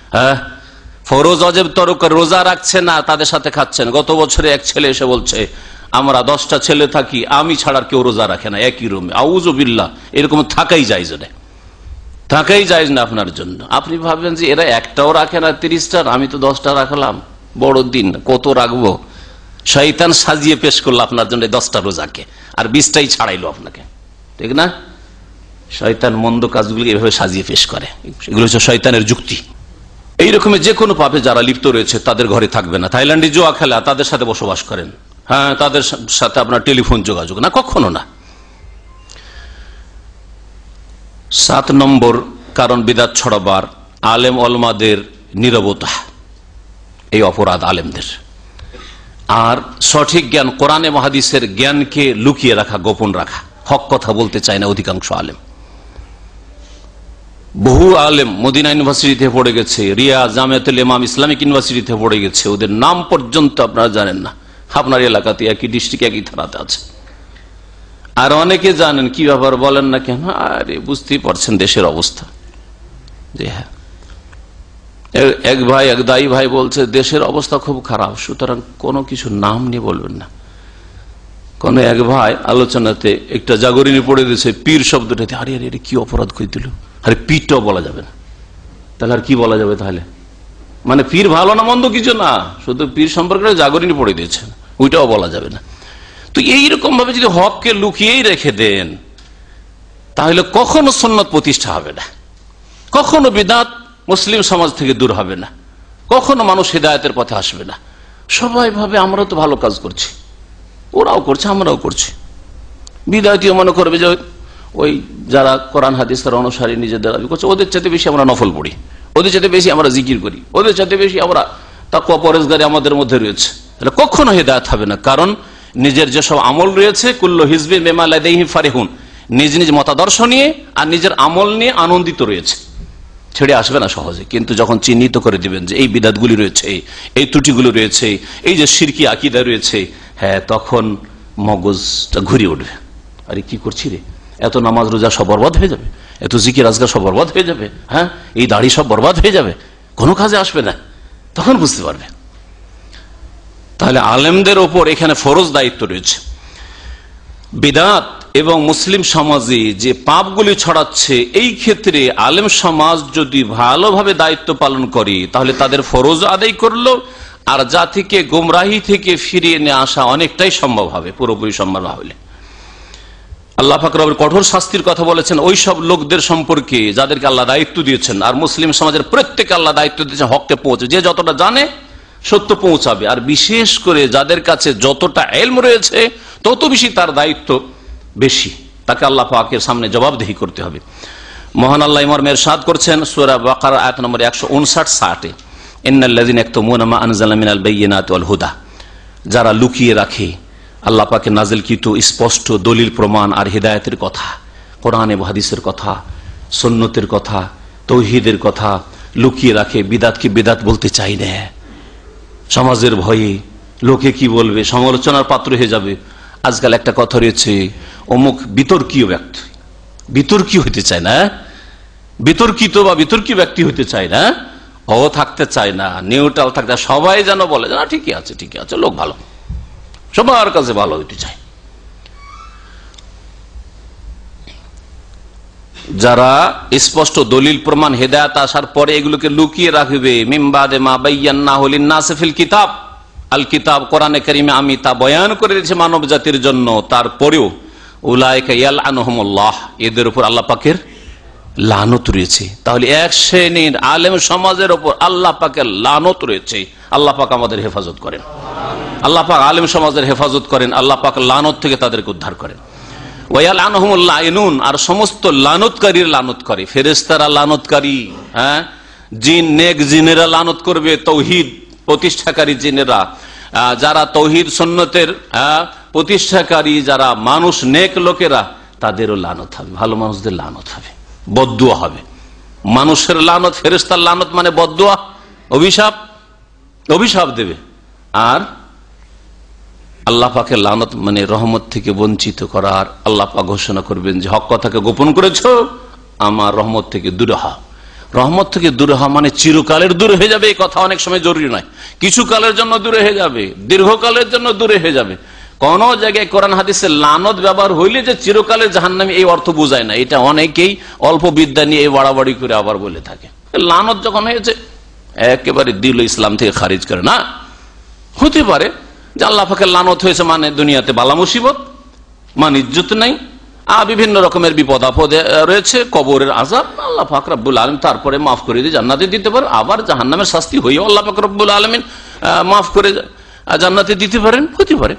ফরজ অজেব তরক রোজা রাখছে না, তাদের সাথে খাচ্ছেন। গত বছরে এক ছেলে এসে বলছে আমরা 10টা ছেলে থাকি, আমি ছাড়ার কেউ রোজা রাখে না একই রুমে, আউযু বিল্লাহ, এরকম থাকাই জায়েজ না, থাকাই জায়েজ না আপনার জন্য। আপনি ভাববেন যে এরা একটাও রাখে না 30টার, আমি তো 10টা রাখলাম, বড় দিন কত রাখবো, শয়তান সাজিয়ে পেশ করলো আপনার জন্য 10টা রোজাকে, আর 20টাই ছাড়াইলো আপনাকে, ঠিক না? শয়তান মন্দ কাজগুলি এভাবে সাজিয়ে পেশ করে, এগুলো হচ্ছে শয়তানের যুক্তি। এইরকমের যে কোনো পাপে যারা লিপ্ত রয়েছে তাদের ঘরে থাকবে না। থাইল্যান্ডে জুয়া খেলা, তাদের সাথে বসবাস করেন, তাদের সাথে আপনার টেলিফোন যোগাযোগ না, কখনো না। 7 নম্বর কারণ বিদআত ছড়াবার, আলেম ওলামাদের নীরবতা, এই অপরাধ আলেমদের। আর সঠিক জ্ঞান, কোরআন এবং হাদিসের জ্ঞানকে লুকিয়ে রাখা, গোপন রাখা, হক কথা বলতে চায় না অধিকাংশ আলেম। বহু আলেম মদিনা ইউনিভার্সিটিতে পড়ে গেছে, রিয়াদ জামিয়াতুল ইমাম ইসলামিক ইউনিভার্সিটিতে পড়ে গেছে, ওদের নাম পর্যন্ত আপনারা জানেন না, আপনার এলাকাতে একই ডিস্ট্রিক্ট একই থানাতে আছে। আর অনেকে জানেন, কি ব্যাপার বলেন না কেন, আরে বুঝতেই পারছেন দেশের অবস্থা। যে হ্যাঁ, এক ভাই, এক দায়ী ভাই বলছে দেশের অবস্থা খুব খারাপ, সুতরাং কোনো কিছু নাম নিয়ে বলবেন না। কোন এক ভাই আলোচনাতে একটা জাগরণী পড়ে দিয়েছে পীর শব্দটাতে, আরে আরে কি অপরাধ করে দিল, আরে পীরটাও বলা যাবে না, তাহলে আর কি বলা যাবে তাহলে? মানে পীর ভালো না মন্দ কিছু না, শুধু পীর সম্পর্কে জাগরণী পড়ে দিয়েছেন, ওইটাও বলা যাবে না। তো এইরকম ভাবে যদি হককে লুকিয়েই রেখে দেন, তাহলে কখনো সুন্নাত প্রতিষ্ঠা হবে না। কখনো বিদআত মুসলিম সমাজ থেকে দূর হবে না, কখনো মানুষ হিদায়াতের পথে আসবে না। সবাই ভাবে আমরা তো ভালো কাজ করছি, ওরাও করছে আমরাও করছি। বিদআতীও মনে করবে যে ওই যারা কোরআন হাদিসের অনুসারী নিজেদের দাবি করছে, ওদের চাইতে বেশি আমরা নফল পড়ি, ওদের চাইতে বেশি আমরা জিকির করি, ওদের চাইতে বেশি আমরা তাকওয়া পরেজগারি আমাদের মধ্যে রয়েছে। তাহলে কখনো হিদায়াত হবে না, কারণ নিজের যেসব আমল রয়েছে কুল্লু হিজবিন বিমা লাদাইহিম ফারিহুন, নিজ নিজ মতাদর্শ নিয়ে আর নিজের আমল নিয়ে আনন্দিত রয়েছে, ছেড়ে আসবে না সহজে। কিন্তু যখন চিহ্নিত করে দিবেন যে এই বিদআতগুলি রয়েছে, এই ত্রুটিগুলো রয়েছে, এই যে শিরকি আকীদা রয়েছে, হ্যাঁ, তখন মগজটা ঘুরে উঠবে, আরে কি করছি রে, এত নামাজ রোজা সব বরবাদ হয়ে যাবে, এত জিকির আজকার সব বরবাদ হয়ে যাবে, হ্যাঁ, এই দাড়ি সব বরবাদ হয়ে যাবে, কোনো কাজে আসবে না, তখন বুঝতে পারবে। তাহলে আলেমদের ওপর এখানে ফরজ দায়িত্ব রয়েছে। বিদআত এবং মুসলিম সমাজে যে পাপগুলি ছড়াচ্ছে, এই ক্ষেত্রে আলেম সমাজ যদি ভালোভাবে দায়িত্ব পালন করে তাহলে তাদের ফরজ আদায় করলো, আর জাতিকে গোমরাহি থেকে ফিরিয়ে নিয়ে আসা অনেকটাই সম্ভব হবে, পুরোপুরি সম্ভব না হলে। আল্লাহ পাক রবের কঠোর শাস্তির কথা বলেছেন ওই সব লোকদের সম্পর্কে যাদেরকে আল্লাহ দায়িত্ব দিয়েছেন। আর মুসলিম সমাজের প্রত্যেকে আল্লাহ দায়িত্ব দিয়েছেন হককে পৌঁছে, যে যতটা জানে সত্য পৌঁছাবে, আর বিশেষ করে যাদের কাছে যতটা ইলম রয়েছে তত বেশি তার দায়িত্ব বেশি, তাকে আল্লাহ পাকের সামনে জবাবদিহি করতে হবে। মহান আল্লাহ মর্মে ইরশাদ করছেন সূরা বাকারা আয়াত নম্বর 159-60, ইন্নাল্লাযীনা ইয়াকতুমুনা মা আনজালা মিনাল বায়্যিনাতি ওয়াল হুদা, যারা লুকিয়ে রাখে আল্লাহ পাকের নাজিলকৃত স্পষ্ট দলিল প্রমাণ আর হিদায়াতের কথা, কোরআন এবং হাদিসের কথা, সুন্নতের কথা, তৌহিদের কথা লুকিয়ে রাখে, বিদআতকে বিদআত বলতে চাই না, সমাজের ভয়ে, লোকে কি বলবে, সমালোচনার পাত্র হয়ে যাবে। আজকাল একটা কথা রয়েছে, অমুক বিতর্কীয় ব্যক্তি, বিতর্কী হইতে চায় না, বিতর্কিত বা বিতর্কী ব্যক্তি হইতে চায় না, ও থাকতে চায় না, নিউট্রাল থাকতে, সবাই যেন বলে না ঠিকই আছে, ঠিকই আছে, লোক ভালো, সবার কাছে ভালো হইতে চায়। যারা স্পষ্ট দলিল প্রমাণ হেদায়েত আসার পরে এগুলোকে লুকিয়ে রাখবে, মিন বাদে মা বায়্যানাহু লিন-নাসি ফিল কিতাব, আল কিতাব কোরআনে কারিমে আমি তা বয়ান করে দিয়েছি মানব জাতির জন্য, তারপরেও উলাইকা ইয়ালআনুহুমুল্লাহ, এদের উপর আল্লাহ পাকের লানত রয়েছে। তাহলে এক শ্রেণীর আলেম সমাজের উপর আল্লাহ পাকের লানত রয়েছে। আল্লাহ পাক আমাদের হেফাজত করেন, আল্লাহ পাক আলেম সমাজের হেফাজত করেন, আল্লাহ পাক লানত থেকে তাদেরকে উদ্ধার করেন। ওয়ায়ালআনুহুমুল লাইনুন, আর সমস্ত লানতকারীর লানত করে, ফেরেশতারা লানতকারী, হ্যাঁ, জিন নেক জিনেরা লানত করবে, তৌহিদ প্রতিষ্ঠাকারী জিনেরা, যারা তৌহিদ সুন্নতের প্রতিষ্ঠাকারী যারা মানুষ নেক লোকেরা, তাদেরও লানত হবে, ভালো মানুষদের লানত হবে, বদদুয়া হবে। মানুষের লানত, ফেরেশতার লানত মানে বদদুয়া, অভিশাপ, অভিশাপ দেবে। আর আল্লাহ পাকের লানত মানে রহমত থেকে বঞ্চিত করার। আল্লাহ পাক ঘোষণা করবেন যে হক কথাকে গোপন করেছো, আমার রহমত থেকে দূরে হও। রহমত থেকে দূরে হওয়া মানে চিরকালের দূরে হয়ে যাবে, এই কথা অনেক সময় জরুরি নয়, কিছু কালের জন্য দূরে হয়ে যাবে, দীর্ঘকালের জন্য দূরে হয়ে যাবে। কোন জায়গায় কোরআন হাদিসের লানত ব্যবহার হইলে যে চিরকালের জাহান্নামী, এই অর্থ বোঝায় না। এটা অনেকেই অল্প বিদ্যা নিয়ে এই বাড়াবাড়ি করে আবার বলে থাকে। লানত যখন হয়েছে একেবারে দিল ইসলাম থেকে খারিজ করে না। হতে পারে যে আল্লাহ পাকের লানত হয়েছে মানে দুনিয়াতে বালা মুসিবত, মান ইজ্জত নাই, বিভিন্ন রকমের বিপদ আপদে রয়েছে, কবরের আযাব, আল্লাহ পাক রব্বুল আলামিন তারপরে মাফ করে দিয়ে জান্নাতে দিতে পারেন। আবার জাহান্নামের শাস্তি হইও আল্লাহ পাক রব্বুল আলামিন মাফ করে জান্নাতে দিতে পারেন, হতে পারে।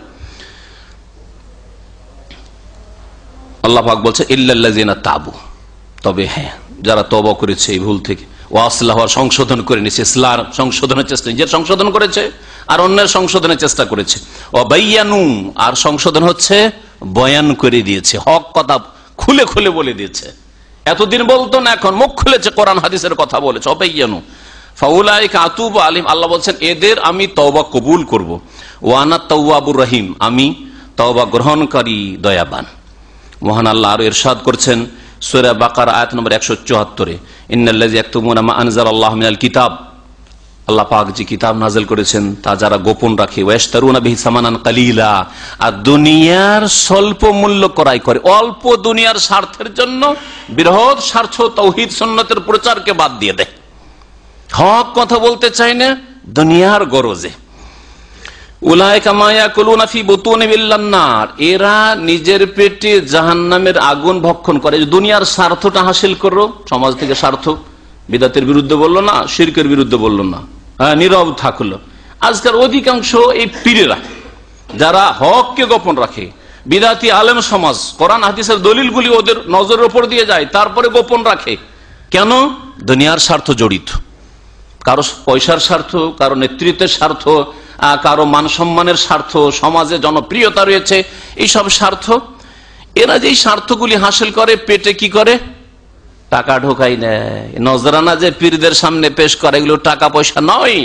আল্লাহ পাক বলছে ইল্লাল্লাযিনা তাবু, তবে হ্যাঁ যারা তওবা করেছে এই ভুল থেকে, ওয়া আসলাহু, সংশোধন করে নিয়েছে, ইসলাম সংশোধনের চেষ্টা, নিজের সংশোধন করেছে আর অন্যের সংশোধনের চেষ্টা করেছে, ওয়া বায়্যানু, আর সংশোধন হচ্ছে বয়ান করে দিয়েছে, হক কথা খুলে খুলে বলে দিয়েছে। এতদিন বলতো না, এখন মুখ খুলেছে, কোরআন হাদিসের কথা বলেছে। ওয়া বায়্যানু ফাউলাইকা আতুবু আলাইহিম, আল্লাহ বলছেন এদের আমি তওবা কবুল করব। ওয়া আনা তাওয়াবুর রহিম, আমি তওবা গ্রহণকারী দয়াবান। মহান আল্লাহ আরো ইরশাদ করছেন সূরা বাকারা আয়াত নম্বর 174, ইন্নাল্লাযী ইয়াকতুমুনা মা আনজালাল্লাহু মিনাল কিতাব, আল্লাহ পাক যে কিতাব নাযিল করেছেন তা যারা গোপন রাখে, ওয়াশতারুনা বিহি সামানান কালিলা, আর দুনিয়ার স্বল্প মূল্য ক্রয় করে, অল্প দুনিয়ার স্বার্থের জন্য বৃহৎ স্বার্থ তৌহিদ সুন্নতের প্রচারকে বাদ দিয়ে দেয়, হক কথা বলতে চায় না দুনিয়ার গরজে। উলাইকা মা ইয়াকুলুনা ফি বুতুনিহিম ইল্লান নার, এরা নিজের পেটে জাহান্নামের আগুন ভক্ষণ করে। দুনিয়ার স্বার্থটা হাসিল করো, সমাজ থেকে স্বার্থ, বিদাতের বিরুদ্ধে বললো না, শিরকের বিরুদ্ধে বললো না, নীরব থাকলো। আজকাল অধিকাংশ এই পীরেরা যারা হককে গোপন রাখে, বিদাতি আলেম সমাজ কোরআন হাদিসের দলিলগুলি ওদের নজরের উপর দিয়ে যায়, তারপরে গোপন রাখে। কেন? দুনিয়ার স্বার্থ জড়িত, কারো পয়সার স্বার্থ, কারো নেতৃত্বের স্বার্থ, কারো মান সম্মানের স্বার্থ, সমাজে জনপ্রিয়তা রয়েছে, এইসব স্বার্থ। এরা যে স্বার্থগুলি হাসিল করে, পেটে কি করে? টাকা ঢোকাই নেয়। নজরানা যে পীরদের সামনে পেশ করে, এগুলো টাকা পয়সা নয়,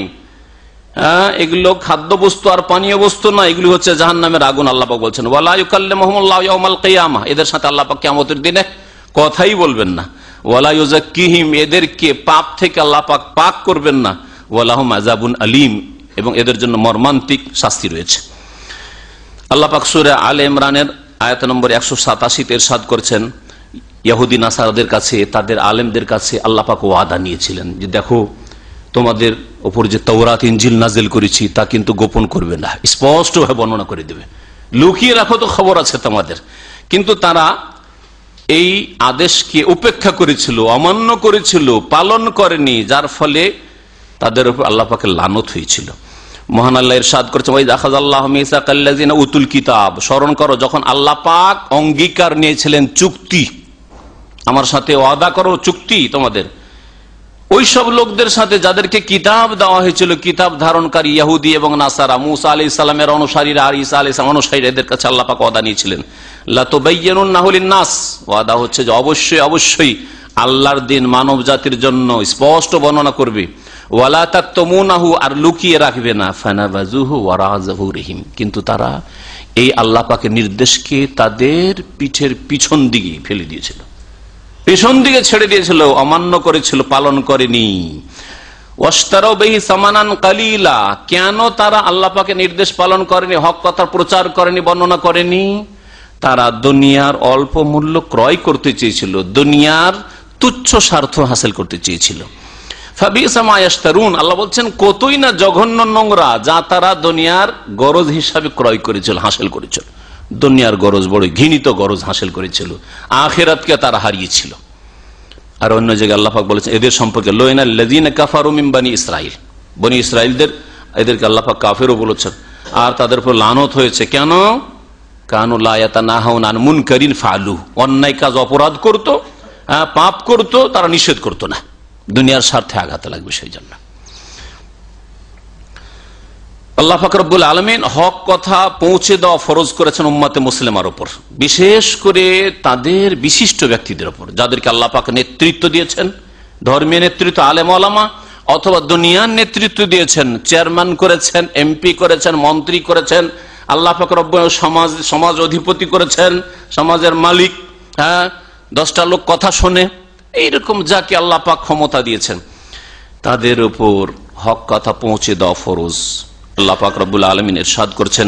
এগুলো খাদ্য বস্তু আর পানীয় বস্তু নয়, এগুলি হচ্ছে জাহান্নামের আগুন। আল্লাহ পাক বলছেন ওয়ালা ইউকাল্লিমুহুমুল্লাহু ইয়াওমাল কিয়ামাহ, এদের সাথে আল্লাহ পাক কিয়ামতের দিনে কথাই বলবেন না। ওয়ালা ইউযাক্কিহিম, এদেরকে পাপ থেকে আল্লাহ পাক পাক করবেন না। ওয়ালাহুম আযাবুন আলীম, এবং এদের জন্য মর্মান্তিক শাস্তি রয়েছে। আল্লাহ পাক সূরা আলে ইমরানের আয়াত নম্বর 187 ইরশাদ করেছেন, ইহুদি নাসারাদের কাছে, তাদের আলেমদের কাছে আল্লাহ পাক ওয়াদা নিয়েছিলেন যে দেখো, তোমাদের উপর যে তাওরাত ইনজিল নাজিল করেছি তা কিন্তু গোপন করবে না, স্পষ্টভাবে বর্ণনা করে দেবে, লুকিয়ে রাখো তো খবর আছে তোমাদের। কিন্তু তারা এই আদেশকে উপেক্ষা করেছিল, অমান্য করেছিল, পালন করেনি, যার ফলে তাদের উপর আল্লাহ পাকের লানত হয়েছিল। মহান আল্লাহ ইরশাদ করেছেন ওয়াইয আখাযাল্লাহু মিসাকাল্লাযিনা উতুল কিতাব, স্মরণ করো যখন আল্লাহ পাক অঙ্গীকার নিয়েছিলেন, চুক্তি, আমার সাথে ওয়াদা করো, চুক্তি তোমাদের ওই সব লোকদের সাথে যাদেরকে কিতাব দেওয়া হয়েছিল, কিতাব ধারণকারী ইহুদি এবং নাসারা, মুসা আলাইহিস সালামের অনুসারীরা আর ঈসা আলাইহিস সালামের অনুসারীরা, এদের কাছে আল্লাহ পাক ওয়াদা নিয়েছিলেন লা তুবায়্যিনুন্নাহু লিন-নাস, ওয়াদা হচ্ছে যে অবশ্যই অবশ্যই আল্লাহর দিন মানব জাতির জন্য স্পষ্ট বর্ণনা করবে। ওয়ালা তাকতুমুনাহু, আর লুকিয়ে রাখবে না। ফানাবাযুহু ওয়ারা যুহুরিহিম, কিন্তু তারা এই আল্লাহ পাকের নির্দেশকে তাদের পিঠের পিছন দিকে ফেলে দিয়েছিল, পেছন দিকে ছেড়ে দিয়েছিল, অমান্য করেছিল, পালন করেনি। ওয়াশতারাউ বিহি সামানান কালিলা, কেন তারা আল্লাহ পাকের নির্দেশ পালন করেনি, হক কথা প্রচার করেনি, বর্ণনা করেনি? তারা দুনিয়ার অল্প মূল্য ক্রয় করতে চেয়েছিল, দুনিয়ার তুচ্ছ স্বার্থ হাসিল করতে চেয়েছিল। ফাবিসা মা ইয়াশতারুন, আল্লাহ বলছেন কতই না জঘন্য নোংরা যা তারা দুনিয়ার গরজ হিসাবে ক্রয় করেছিল, হাসিল করেছিল। দুনিয়ার গরজ বড় ঘৃণিত গরজ হাসিল করেছিল, আখিরাতকে তারা হারিয়েছিল। আর অন্য জায়গায় আল্লাহ পাক বলেছেন এদের সম্পর্কে লুইনাল লাযিনা কাফারু মিন বানি ইসরাইল, বনি ইসরাইলদের, এদেরকে আল্লাহ পাক কাফেরও বলেছেন। আর তাদের উপর লানত হয়েছে, কেন? কানু লা ইয়াতানাহাউনা আন মুনকারিন ফাআলু, অন্যায় কাজ অপরাধ করত, পাপ করত, তারা নিষেধ করত না, দুনিয়ার স্বার্থে আঘাত লাগবে সেই জন্য। আল্লাহ পাক রব্বুল আলামিন হক কথা পৌঁছে দেওয়া ফরজ করেছেন উম্মতে মুসলিমার উপর, বিশেষ করে তাদের বিশিষ্ট ব্যক্তিদের উপর, যাদেরকে আল্লাহ পাক নেতৃত্ব দিয়েছেন, ধর্মীয় নেতৃত্ব, আলেম ওলামা, অথবা দুনিয়ার নেতৃত্ব দিয়েছেন, চেয়ারম্যান করেছেন, এমপি করেছেন, মন্ত্রী করেছেন, আল্লাহ পাক রব্বুল সমাজ অধিপতি করেছেন, সমাজের মালিক, 10টা লোক কথা শোনে, এইরকম যাকে আল্লাহ পাক ক্ষমতা দিয়েছেন, তাদের উপর হক কথা পৌঁছে দেওয়া ফরজ। আল্লাহ পাক রব্বুল আলামিন ইরশাদ করছেন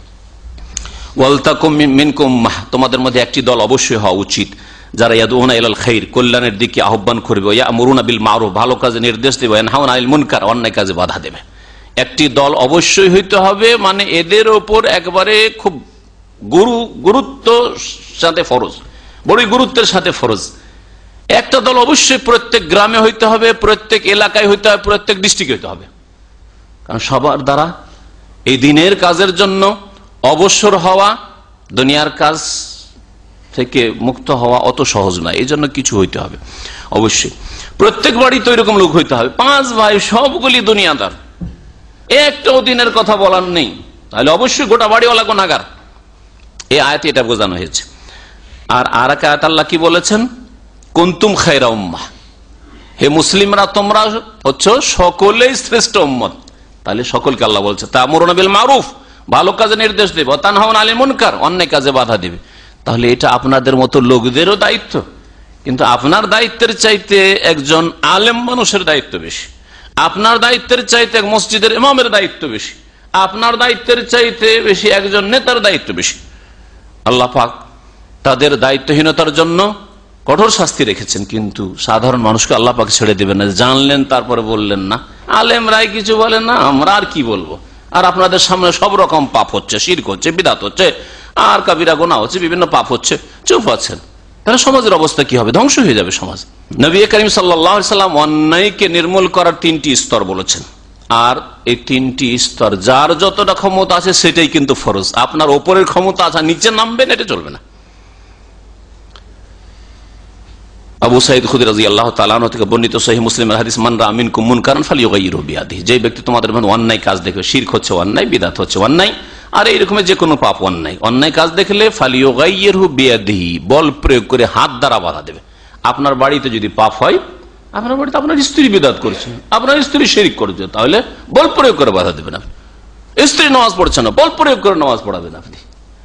ওয়ালতাকুম মিনকুম উম্মাহ, তোমাদের মধ্যে একটি দল অবশ্যই হওয়া উচিত, যারা ইয়াদউনা ইলাল খাইর, কল্যাণের দিকে আহ্বান করবে, ইয়ামুরুনা বিল মারুফ, ভালো কাজে নির্দেশ দেবে, ইয়ানহাউনা আনিল মুনকার, অন্যায় কাজে বাধা দেবে। একটি দল অবশ্যই হইতে হবে, মানে এদের ওপর একবারে খুব গুরুত্ব সাথে ফরজ, বড়ই গুরুত্বের সাথে ফরজ। একটা দল অবশ্যই প্রত্যেক গ্রামে হইতে হবে, প্রত্যেক এলাকায় হইতে হবে, প্রত্যেক ডিস্ট্রিক্টে হইতে হবে, কারণ সবার দ্বারা এই দিনের কাজের জন্য অবসর হওয়া, দুনিয়ার কাজ থেকে মুক্ত হওয়া অত সহজ নয়, এই জন্য কিছু হইতে হবে অবশ্যই। প্রত্যেক বাড়ি তো এরকম লোক হইতে হবে, 5 ভাই সবগুলি দুনিয়াদার, একটাও দিনের কথা বলার নেই, তাহলে অবশ্যই গোটা বাড়িওয়ালা গুনাহগার। এই আয়াতে এটা বোঝানো হয়েছে। আর এক আয়াত আল্লাহ কি বলেছেন? কুনতুম খায়রা উম্মাহ, হে মুসলিমরা তোমরা হচ্ছ সকলেই শ্রেষ্ঠ উম্মত। তাহলে সকলকে আল্লাহ বলছে তা'মুরুনা বিল মারুফ, ভালো কাজে নির্দেশ দেবে, ওয়া তানহাউনা আনিল মুনকার, অন্যায় কাজে বাধা দেবে। তাহলে এটা আপনাদের মতো লোকদেরও দায়িত্ব, কিন্তু আপনার দায়িত্বের চাইতে একজন আলেম মানুষের দায়িত্ব বেশি, আপনার দায়িত্বের চাইতে এক মসজিদের ইমামের দায়িত্ব বেশি, আপনার দায়িত্বের চাইতে বেশি একজন নেতার দায়িত্ব বেশি। আল্লাহ পাক তাদের দায়িত্বহীনতার জন্য কঠোর শাস্তি রেখেছেন, কিন্তু সাধারণ মানুষকে আল্লাহ পাক ছেড়ে দেবেন না। জানলেন তারপরে বললেন না, আলেমরাই কিছু বলেন না, আমরা আর কি বলবো, আর আপনাদের সামনে সব রকম পাপ হচ্ছে, শিরক হচ্ছে, বিদআত হচ্ছে, আর কাবিরা গুনাহ হচ্ছে, বিভিন্ন পাপ হচ্ছে, চুপ আছেন, তাহলে সমাজের অবস্থা কি হবে? ধ্বংস হয়ে যাবে সমাজ। নবী করিম সাল্লাল্লাহু আলাইহি সাল্লাম অন্যায়কে নির্মূল করার 3টি স্তর বলেছেন, আর এই 3টি স্তর যার যতটা ক্ষমতা আছে সেটাই কিন্তু ফরজ। আপনার ওপরের ক্ষমতা আছে, নিচে নামবেন এটা চলবে না। আবু সাঈদ খুদরী রাদিয়াল্লাহু তাআলা আনহু থেকে বর্ণিত সহিহ মুসলিমের হাদিস, মান রা মিনকুম মুনকারান ফালিয়ুগাইয়িরহু বিয়াদিহি, যে ব্যক্তি তোমাদের মধ্যে অন্যায় কাজ দেখবে, শিরক হচ্ছে অন্যায়, বিদআত হচ্ছে অন্যায়, আর এইরকম যে কোনো পাপ অন্যায় কাজ দেখলে ফালিয়ুগাইয়িরহু বিয়াদিহি, বল প্রয়োগ করে হাত দ্বারা বাধা দেবে। আপনার বাড়িতে যদি পাপ হয়, আপনার বাড়িতে আপনার স্ত্রী বিদআত করছে, আপনার স্ত্রী শিরক করছে, তাহলে বল প্রয়োগ করে বাধা দেবেন আপনি। স্ত্রী নামাজ পড়ছে না, বল প্রয়োগ করে নামাজ পড়াবেন আপনি।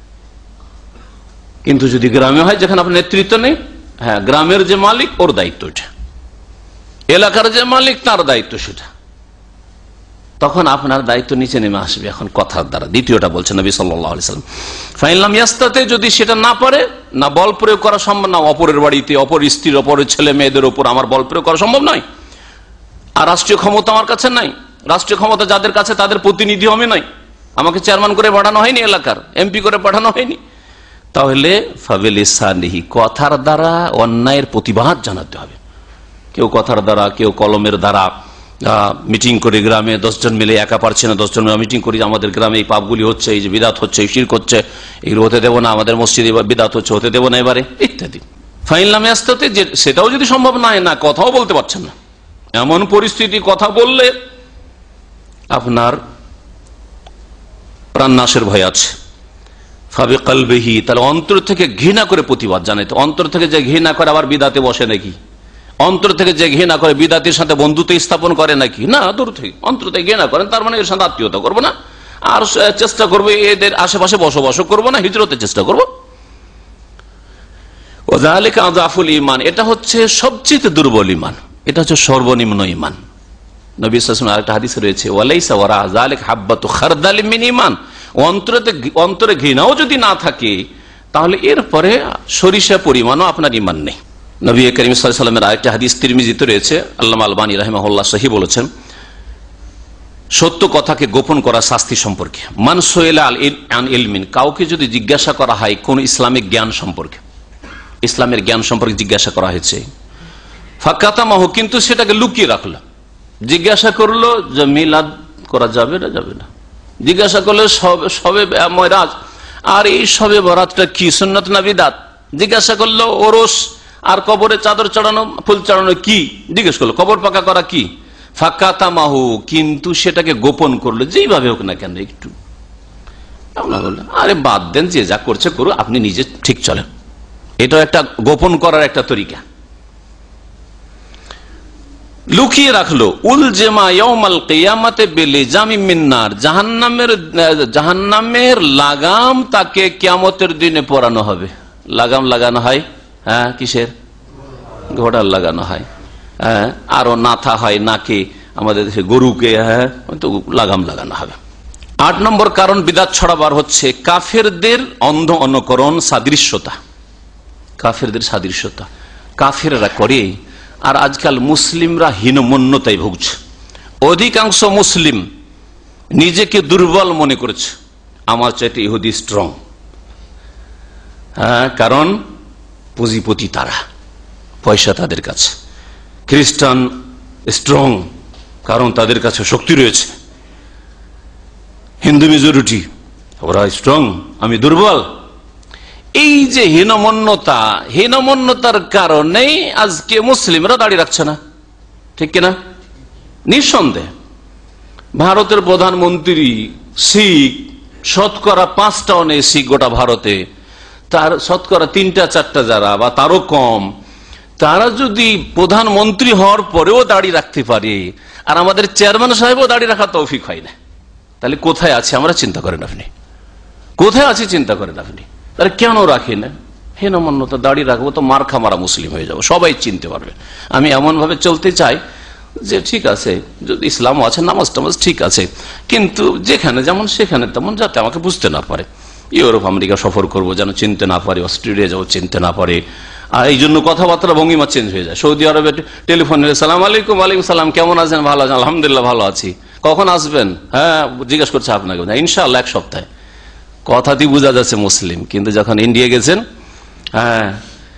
কিন্তু যদি গ্রামে হয়, যেখানে আপনার নেতৃত্ব নেই, হ্যাঁ, গ্রামের যে মালিক ওর দায়িত্ব এটা, এলাকার যে মালিক তার দায়িত্ব সেটা, তখন আপনার দায়িত্ব নিচে নেমে আসবে এখন কথার দ্বারা। দ্বিতীয়টা বলছেন নবী সাল্লাল্লাহু আলাইহি সাল্লাম, ফাইন লাম ইয়াস্তাতি, যদি সেটা না পারে, না বল প্রয়োগ করা সম্ভব, না অপরের বাড়িতে অপর স্ত্রীর অপরের ছেলে মেয়েদের উপর আমার বল প্রয়োগ করা সম্ভব নয়, আর রাষ্ট্রীয় ক্ষমতা আমার কাছে নাই, রাষ্ট্রীয় ক্ষমতা যাদের কাছে তাদের প্রতিনিধি আমি নাই, আমাকে চেয়ারম্যান করে পাঠানো হয়নি, এলাকার এমপি করে পাঠানো হয়নি, তাহলে ফাবিলিসানিহি, কথার দ্বারা অন্যায়ের প্রতিবাদ জানাতে হবে। কেউ কথার দ্বারা, কেউ কলমের দ্বারা, মিটিং করে গ্রামে 10 জন মিলে, একা পারছে না 10 জন মিলে মিটিং করি, আমাদের গ্রামে এই পাপগুলি হচ্ছে, এই যে বিদআত হচ্ছে, এই শিরক হচ্ছে, এগুলো হতে দেবো না, আমাদের মসজিদে বিদআত হচ্ছে, হতে দেবো না এবারে, ইত্যাদি। ফাইন লাম ইয়াস্তাতি, যে সেটাও যদি সম্ভব নয়, না কথাও বলতে পারছেন না, এমন পরিস্থিতি কথা বললে আপনার প্রাণনাশের ভয় আছে, ফাবি কলবিহি, তাহলে অন্তর থেকে ঘৃণা করে প্রতিবাদ জানাইতে। অন্তর থেকে যে ঘৃণা করে আবার বিদাতে বসে নাকি? অন্তর থেকে যে ঘৃণা করে বিদাতের সাথে বন্ধুত্ব স্থাপন করে নাকি? না, দূর থেকে অন্তর থেকে ঘৃণা করেন, তার মানে এর সাথে আত্মীয়তা করবো না, আর চেষ্টা করবো এদের আশেপাশে বসবাস করবো না, হিজরতের চেষ্টা করবো। ওয়াযালিকা আযাফুল ঈমান, এটা হচ্ছে সবচেয়ে দুর্বল ঈমান, এটা হচ্ছে সর্বনিম্ন ঈমান। নবী সাল্লাল্লাহু আলাইহি ওয়াসাল্লাম আরেকটা হাদিসে রয়েছে, ওয়ালাইসা ওয়ারা যালিকা হাব্বাতু খারদালিম মিন ঈমান, অন্তরে ঘৃণাও যদি না থাকে, তাহলে এরপরে সরিষা পরিমাণও আপনার ঈমান নেই। নবী করিম সাল্লাল্লাহু আলাইহি ওয়াসাল্লামের আরেকটা হাদিস তিরমিজিতে রয়েছে, আল্লামা আলবানী রাহিমাহুল্লাহ সহিহ বলেছেন, সত্য কথাকে গোপন করা শাস্তি সম্পর্কে। মান সুইলা আন ইলমিন, কাউকে যদি জিজ্ঞাসা করা হয় কোন ইসলামিক জ্ঞান সম্পর্কে, ইসলামের জ্ঞান সম্পর্কে জিজ্ঞাসা করা হয়েছে, ফাকাতামাহু, কিন্তু সেটাকে লুকিয়ে রাখলো। জিজ্ঞাসা করলো যে মিলাদ করা যাবে না, যাবে না। জিজ্ঞাসা করলে সবে মেরাজ, আর এই সবে বরাতটা কি, সুন্নাত না বিদআত? জিজ্ঞাসা করলো ওরস আর কবরে চাদর চড়ানো, ফুল চড়ানো কি, জিজ্ঞেস করলো কবর পাকা করা কি, ফাকাতামাহু, কিন্তু সেটাকে গোপন করলো, যেইভাবে হোক না কেন একটু। আমরা বললাম আরে বাদ দেন, যে যা করছে করুন, আপনি নিজে ঠিক চলেন। এটা একটা গোপন করার একটা তরিকা। লুকিয়ে রাখলো। উলজেমা ইয়াউমাল কিয়ামাতে বিলিজামি মিন নার, জাহান্নামের লাগাম তাকে কিয়ামতের দিনে পরানো হবে। লাগাম লাগানো হয়, হ্যাঁ, কিসের? ঘোড়ার লাগানো হয়, হ্যাঁ, আরো নাথা হয় নাকে, আমাদের দেশে গরুকে, হ্যাঁ, তো লাগাম লাগানো হবে। 8 নম্বর কারণ বিদআত ছড়াবার হচ্ছে কাফেরদের অন্ধ অনুকরণ, সাদৃশ্যতা। কাফেরদের সাদৃশ্যতা কাফেররা করে, আর আজকাল মুসলিমরা হীনমন্যতায় ভুগছে। অধিকাংশ মুসলিম নিজেকে দুর্বল মনে করেছে, আমার চাইতে ইহুদি স্ট্রং, হ্যাঁ, কারণ পুঁজিপতি তারা, পয়সা তাদের কাছে। খ্রিস্টান স্ট্রং, কারণ তাদের কাছে শক্তি রয়েছে। হিন্দু মেজরিটি, ওরা স্ট্রং, আমি দুর্বল। এই যে হীনমন্যতার কারণেই আজকে মুসলিমরা দাঁড়িয়ে রাখছে না, ঠিক কিনা? নিঃসন্দেহে ভারতের প্রধানমন্ত্রী শিখ, শতকরা 5টাও নেই শিখ গোটা ভারতে, তার শতকরা 3-4টা যারা বা তারও কম, তারা যদি প্রধানমন্ত্রী হওয়ার পরেও দাঁড়িয়ে রাখতে পারে, আর আমাদের চেয়ারম্যান সাহেবও দাঁড়িয়ে রাখা তৌফিক হয় না, তাহলে কোথায় আছে আমরা চিন্তা করেন আপনি, কোথায় আছে চিন্তা করেন আপনি। তারা কেন রাখে না? হীনমন্যতা, দাঁড়িয়ে রাখবো তো মার খামারা মুসলিম হয়ে যাবো, সবাই চিনতে পারবে। আমি এমন ভাবে চলতে চাই যে ঠিক আছে, যদি ইসলামও আছে, নামাজ টামাজ ঠিক আছে, কিন্তু যেখানে যেমন সেখানে তেমন, যাতে আমাকে বুঝতে না পারে। ইউরোপ আমেরিকা সফর করবো যেন চিনতে না পারে, অস্ট্রেলিয়া যাবো চিনতে না পারে, আর এই জন্য কথাবার্তা ভঙ্গিমা চেঞ্জ হয়ে যায়। সৌদি আরবে টেলিফোন, সালাম আলাইকুম, ওয়ালাইকুম সালাম, কেমন আছেন? ভালো আছেন, আলহামদুলিল্লাহ ভালো আছি। কখন আসবেন? হ্যাঁ, জিজ্ঞেস করছে আপনাকে, ইনশাআল্লাহ 1 সপ্তাহে। কথাতেই বোঝা যাচ্ছে মুসলিম, কিন্তু যখন ইন্ডিয়া গেছেন, হ্যাঁ,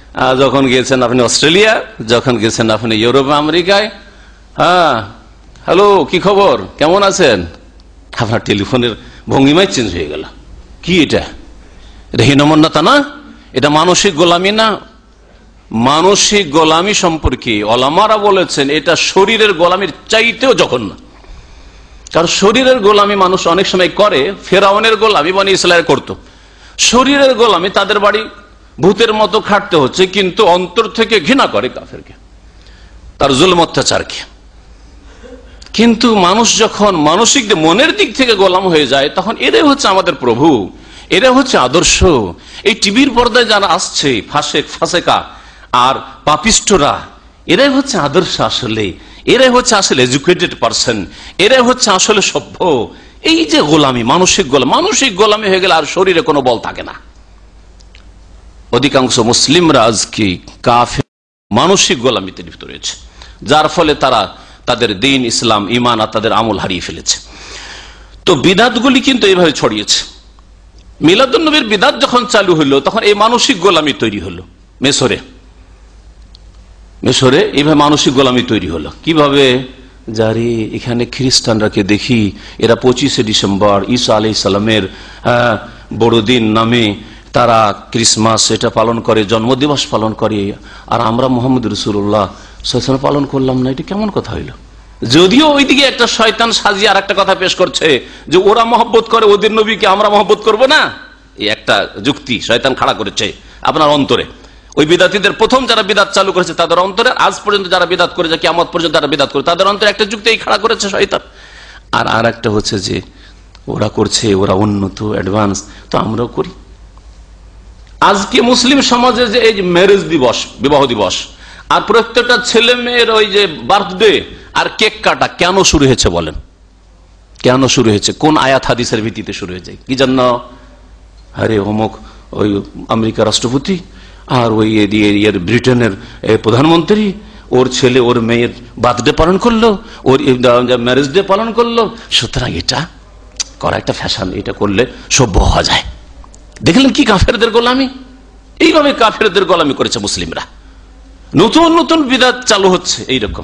যখন গিয়েছেন আপনি অস্ট্রেলিয়া, যখন গেছেন আপনি ইউরোপ আমেরিকায়, হ্যাঁ হ্যালো কি খবর, কেমন আছেন, আপনার টেলিফোনের ভঙ্গিমাই চেঞ্জ হয়ে গেল। কি এটা? এটা হীনমন্যতা না? এটা মানসিক গোলামি না? মানসিক গোলামি সম্পর্কে ওলামারা বলেছেন এটা শরীরের গোলামির চাইতেও জঘন্য। কারণ শরীরের গোলামি মানুষ অনেক সময় করে, ফেরাউনের গোলামি বনি ইসরায়েল করত। শরীরের গোলামি তাদের বাড়ি ভূতের মতো খাটতে হচ্ছে, কিন্তু অন্তর থেকে ঘৃণা করে কাফেরকে, তার জুলম অত্যাচারকে। কিন্তু মানুষ যখন মানসিক মনের দিক থেকে গোলাম হয়ে যায়, তখন এরাই হচ্ছে আমাদের প্রভু, এরা হচ্ছে আদর্শ। এই টিভির পর্দায় যারা আসছে ফাসেকা আর পাপিষ্টরা, এরাই হচ্ছে আদর্শ। আসলে এরাই হচ্ছে আসলে এডুকেটেড পারসন, এরাই হচ্ছে আসলে সভ্য। এই যে গোলামি, মানসিক গোলামি হয়ে গেলে আর শরীরে কোনো বল থাকে না। অধিকাংশ মুসলিমরা আজকে কাফের মানসিক গোলামিতে লিপ্ত রয়েছে, যার ফলে তারা তাদের দ্বীন, ইসলাম, ঈমান আর তাদের আমল হারিয়ে ফেলেছে। তো বিদাতগুলি কিন্তু এইভাবে ছড়িয়েছে। মিলাদুন নবীর বিদাত যখন চালু হলো, তখন এই মানসিক গোলামি তৈরি হলো মিশরে এইভাবে মানসিক গোলামি তৈরি হলো। কিভাবে? যারে এখানে খ্রিস্টানরাকে দেখি, এরা 25শে ডিসেম্বর ঈসা আলাইহিস সালামের বড়দিন নামে তারা ক্রিসমাস এটা পালন করে, জন্মদিবস পালন করে, আর আমরা মুহাম্মদ রাসূলুল্লাহ সাল্লাল্লাহু আলাইহি ওয়াসাল্লাম পালন করলাম না। এটা কেমন কথা হইল? যদিও ওইদিকে একটা শয়তান সাজিয়ে আর একটা কথা পেশ করছে যে ওরা মহব্বত করে ওদের নবীকে, আমরা মহব্বত করব না। এই একটা যুক্তি শয়তান খাড়া করেছে আপনার অন্তরে। ওই বিদাতীদের প্রথম যারা বিদাত চালু করেছে তাদের অন্তরে, আজ পর্যন্ত যারা বিদাত করেছে, কিয়ামত পর্যন্ত যারা বিদাত করে, তাদের অন্তরে একটা যুক্তি খাড়া করেছে শয়তান। আর একটা হচ্ছে যে ওরা করছে, ওরা উন্নত অ্যাডভান্স, তো আমরাও করি। আজকে মুসলিম সমাজে যে এই যে ম্যারেজ দিবস, বিবাহ দিবস, আর প্রত্যেকটা ছেলে মেয়ের ওই যে বার্থডে আর কেক কাটা কেন শুরু হয়েছে বলেন? কেন শুরু হয়েছে? কোন আয়াত হাদিসের ভিত্তিতে শুরু হয়ে যায়? কি জন্য? আরে অমুক ওই আমেরিকা রাষ্ট্রপতি আর ওই ব্রিটেনের প্রধানমন্ত্রী, ওর ছেলে ওর মেয়ের বার্থডে পালন করলো, ওর ম্যারেজ ডে পালন করলো, সুতরাং এটা করা একটা ফ্যাশন, এটা করলে সভ্য হওয়া যায়। দেখলেন কি কাফেরদের গোলামি? এইভাবে কাফেরদের গোলামি করেছে মুসলিমরা। নতুন নতুন বিদাত চালু হচ্ছে এইরকম।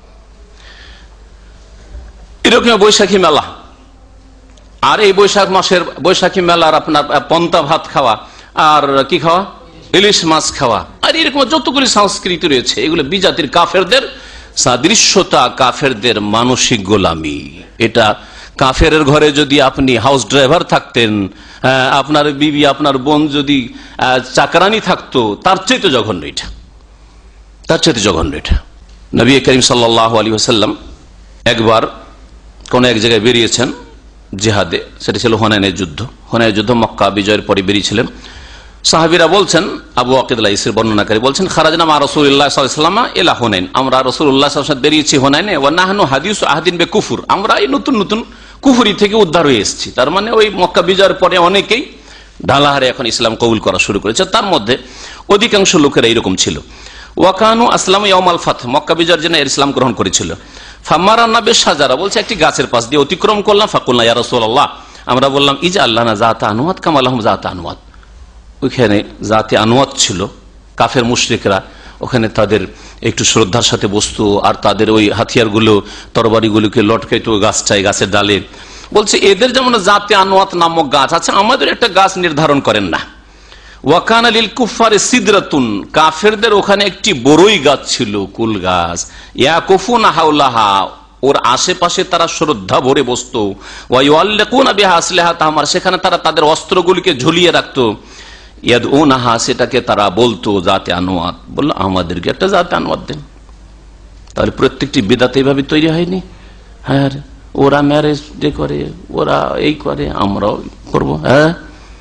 এরকম বৈশাখী মেলা, আর এই বৈশাখী মেলার আপনার পন্তা ভাত খাওয়া, আর কি খাওয়া? ইলিশ মাছ খাওয়া, আর এরকম যতগুলি সংস্কৃতি রয়েছে, এগুলো বিজাতির কাফেরদের সাদৃশ্যতা, কাফেরদের মানসিক গোলামি। এটা কাফের ঘরে যদি আপনি হাউস ড্রাইভার থাকতেন, আপনার বিবি, আপনার বোন যদি চাকরানি থাকতো, তার চাইতে জঘন্য এটা, তার চাইতে জঘন্য এটা। নবী করিম সাল্লাল্লাহু আলাইহি ওয়াসাল্লাম একবার কোন এক জায়গায় বেরিয়েছেন জিহাদে, সেটা ছিল হুনাইনের যুদ্ধ। হুনাইনের যুদ্ধ মক্কা বিজয়ের পরে বেরিয়েছিলেন। সাহাবীরা বলছেন, আবু ওয়াকিদ আল-লাইসির বর্ণনাকারী বলছেন, খারাজনা মা রাসূলিল্লাহ সাল্লাল্লাহু আলাইহি ওয়াসাল্লাম ইলা হুনাইন, আমরা রাসূলুল্লাহ সাল্লাল্লাহু আলাইহি ওয়াসাল্লাম বেরিয়েছি হুনাইনে, ওয়া নাহনু হাদিসু আহদিন বিকুফর, আমরা এই নতুন নতুন কুফরি থেকে উদ্ধার হয়ে এসেছি। তার মানে ওই মক্কা বিজয়ের পরে অনেকেই ঢালাহারে এখন ইসলাম কবুল করা শুরু করেছে। তার মধ্যে অধিকাংশ লোকেরা এরকম ছিল। ওয়াকানু আসলামু ইয়াউমাল ফাতহ, মক্কা বিজয়ের জন্য ইসলাম গ্রহণ করেছিল। ফামারানা বিশাজারা, বলছে একটি গাছের পাশ দিয়ে অতিক্রম করলাম। ফাকুলনা ইয়া রাসূলুল্লাহ, আমরা বললাম ইজা আল্লাহনা যাতা আনওয়াত কামা লাহুম যাতা আনওয়াত। ওইখানে জাতে আনওয়াত ছিল, কাফের মুশরিকরা ওখানে তাদের একটু শ্রদ্ধার সাথে বসতো, আর তাদের ওই হাতিয়ারগুলো, তরবারিগুলোকে লটকাইতো গাছটায়, গাছের ডালে। বলছে এদের যেমন জাতে আনওয়াত নামক গাছ আছে, আমাদের একটা গাছ নির্ধারণ করেন না। ওয়াকানা লিল কুফারে সিদরাতুন, কাফেরদের ওখানে একটি বড়ই গাছ ছিল, কুল গাছ। ইয়াকুফুনা হাওলাহা, ওর আশেপাশে তারা শ্রদ্ধা ভরে বসতো। ওয়া ইউআল্লিকুনা বিহা আসলিহাতাহুম, সেখানে তারা তাদের অস্ত্রগুলিকে ঝুলিয়ে রাখতো। ইয়াদউনাহা, সেটাকে তারা বলতো জাতে আনওয়াত। বললো আমাদেরকে একটা জাতে আনওয়াত দেন। তাহলে প্রত্যেকটি বিদাত এইভাবে তৈরি হয়নি? হ্যাঁ, ওরা ম্যারেজ ডে করে, ওরা এই করে, আমরাও করবো। হ্যাঁ,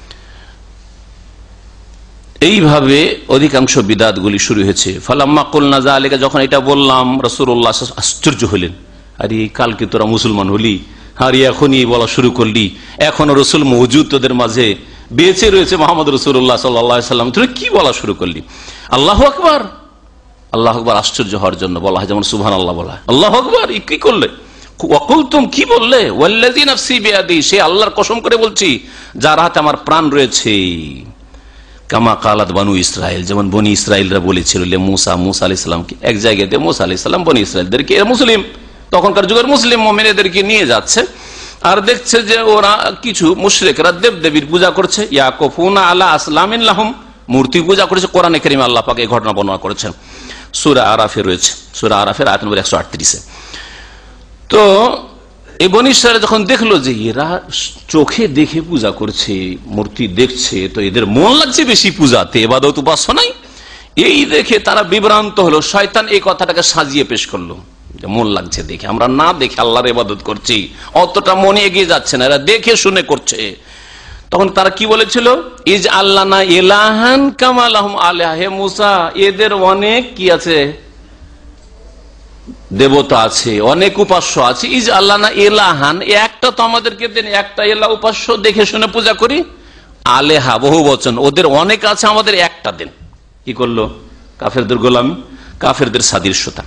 এইভাবে অধিকাংশ বিদাতগুলি শুরু হয়েছে। ফালাম্মা কুলনা যালিকা, যখন এটা বললাম, রাসূলুল্লাহ আশ্চর্য হলেন। আরে কালকে তোরা মুসলমান হলি, আর এখনই বলা শুরু করলি, এখনো রসুল মওজুদ তোদের মাঝে বেঁচে রয়েছে মুহাম্মদ রাসূলুল্লাহ সাল্লাল্লাহু আলাইহি ওয়াসাল্লাম, তুই কি বলা শুরু করলি? আল্লাহু আকবার। আল্লাহু আকবার আশ্চর্য হওয়ার জন্য বলা হয়, যেমন সুবহানাল্লাহ বলা হয়। আল্লাহু আকবার, কি করলে? ওয়াকুলতুম, কি বললে? ওয়াল্লাযী নাফসি বিয়াদি, সে আল্লাহর কসম করে বলছি যার হাতে আমার প্রাণ রয়েছে। কামা কালাত বানু ইসরায়েল, যেমন বনি ইসরায়েলরা বলেছিল মুসা আলাইহিস সালামকে। এক জায়গাতে মুসা আলাইহিস সালাম বনি ইসরায়েলদেরকে, মুসলিম তখনকার যুগের মুসলিম মুমিনদেরকে নিয়ে যাচ্ছে, আর দেখছে যে ওরা কিছু মুশরিকরা দেবদেবীর পূজা করছে, ইয়াকুফুনা আলা আসলামিন লাহুম, মূর্তি পূজা করেছে। কোরআনে কারীমে আল্লাহ পাক এই ঘটনা বর্ণনা করেছেন, সূরা আরাফে রয়েছে, সূরা আরাফের আয়াত নম্বর 138-এ। তো এই বনী ইসরায়েল যখন দেখলো যে এরা চোখে দেখে পূজা করছে, মূর্তি দেখছে, তো এদের মন লাগছে বেশি পূজাতে, ইবাদত উপাসনায়, এই দেখে তারা বিভ্রান্ত হলো। শয়তান এই কথাটাকে সাজিয়ে পেশ করলো যে মন লাগছে দেখে, আমরা না দেখে আল্লাহর ইবাদত করছি, অতটা মনে এগিয়ে যাচ্ছে না, এরা দেখে শুনে করছে। তখন তারা কি বলেছিল, ইজ আল্লানা ইলাহান কামা লাহুম আলিহা, হে মুসা এদের অনেক কি আছে, দেবতা আছে, অনেক উপাস্য আছে। ইজ আল্লানা ইলাহান, একটা তো আমাদেরকে দেন, একটা ইলাহ উপাস্য দেখে শুনে পূজা করি। আলেহা বহু বচন, ওদের অনেক আছে, আমাদের একটা দেন। কি করলো, কাফেরদের গোলামি, কাফেরদের সাদৃশ্যতা।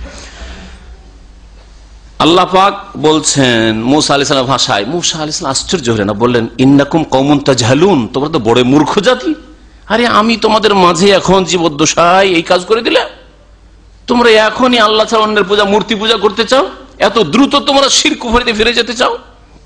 আল্লাহ পাক বলছেন মুসা আলাইহিস সালামের ভাষায়, মুসা আলাইহিস সালাম আশ্চর্য হলেন, বললেন ইন্নাকুম কওমুন তাজহালুন, তোমরা তো বড় মূর্খ জাতি। আরে আমি তোমাদের মাঝে এখন জীবদ্দশায় এই কাজ করে দিলে, তোমরা এখনই আল্লাহ ছাড়া অন্যের পূজা, মূর্তি পূজা করতে চাও, এত দ্রুত তোমরা শিরক কুফরিতে ফিরে যেতে চাও।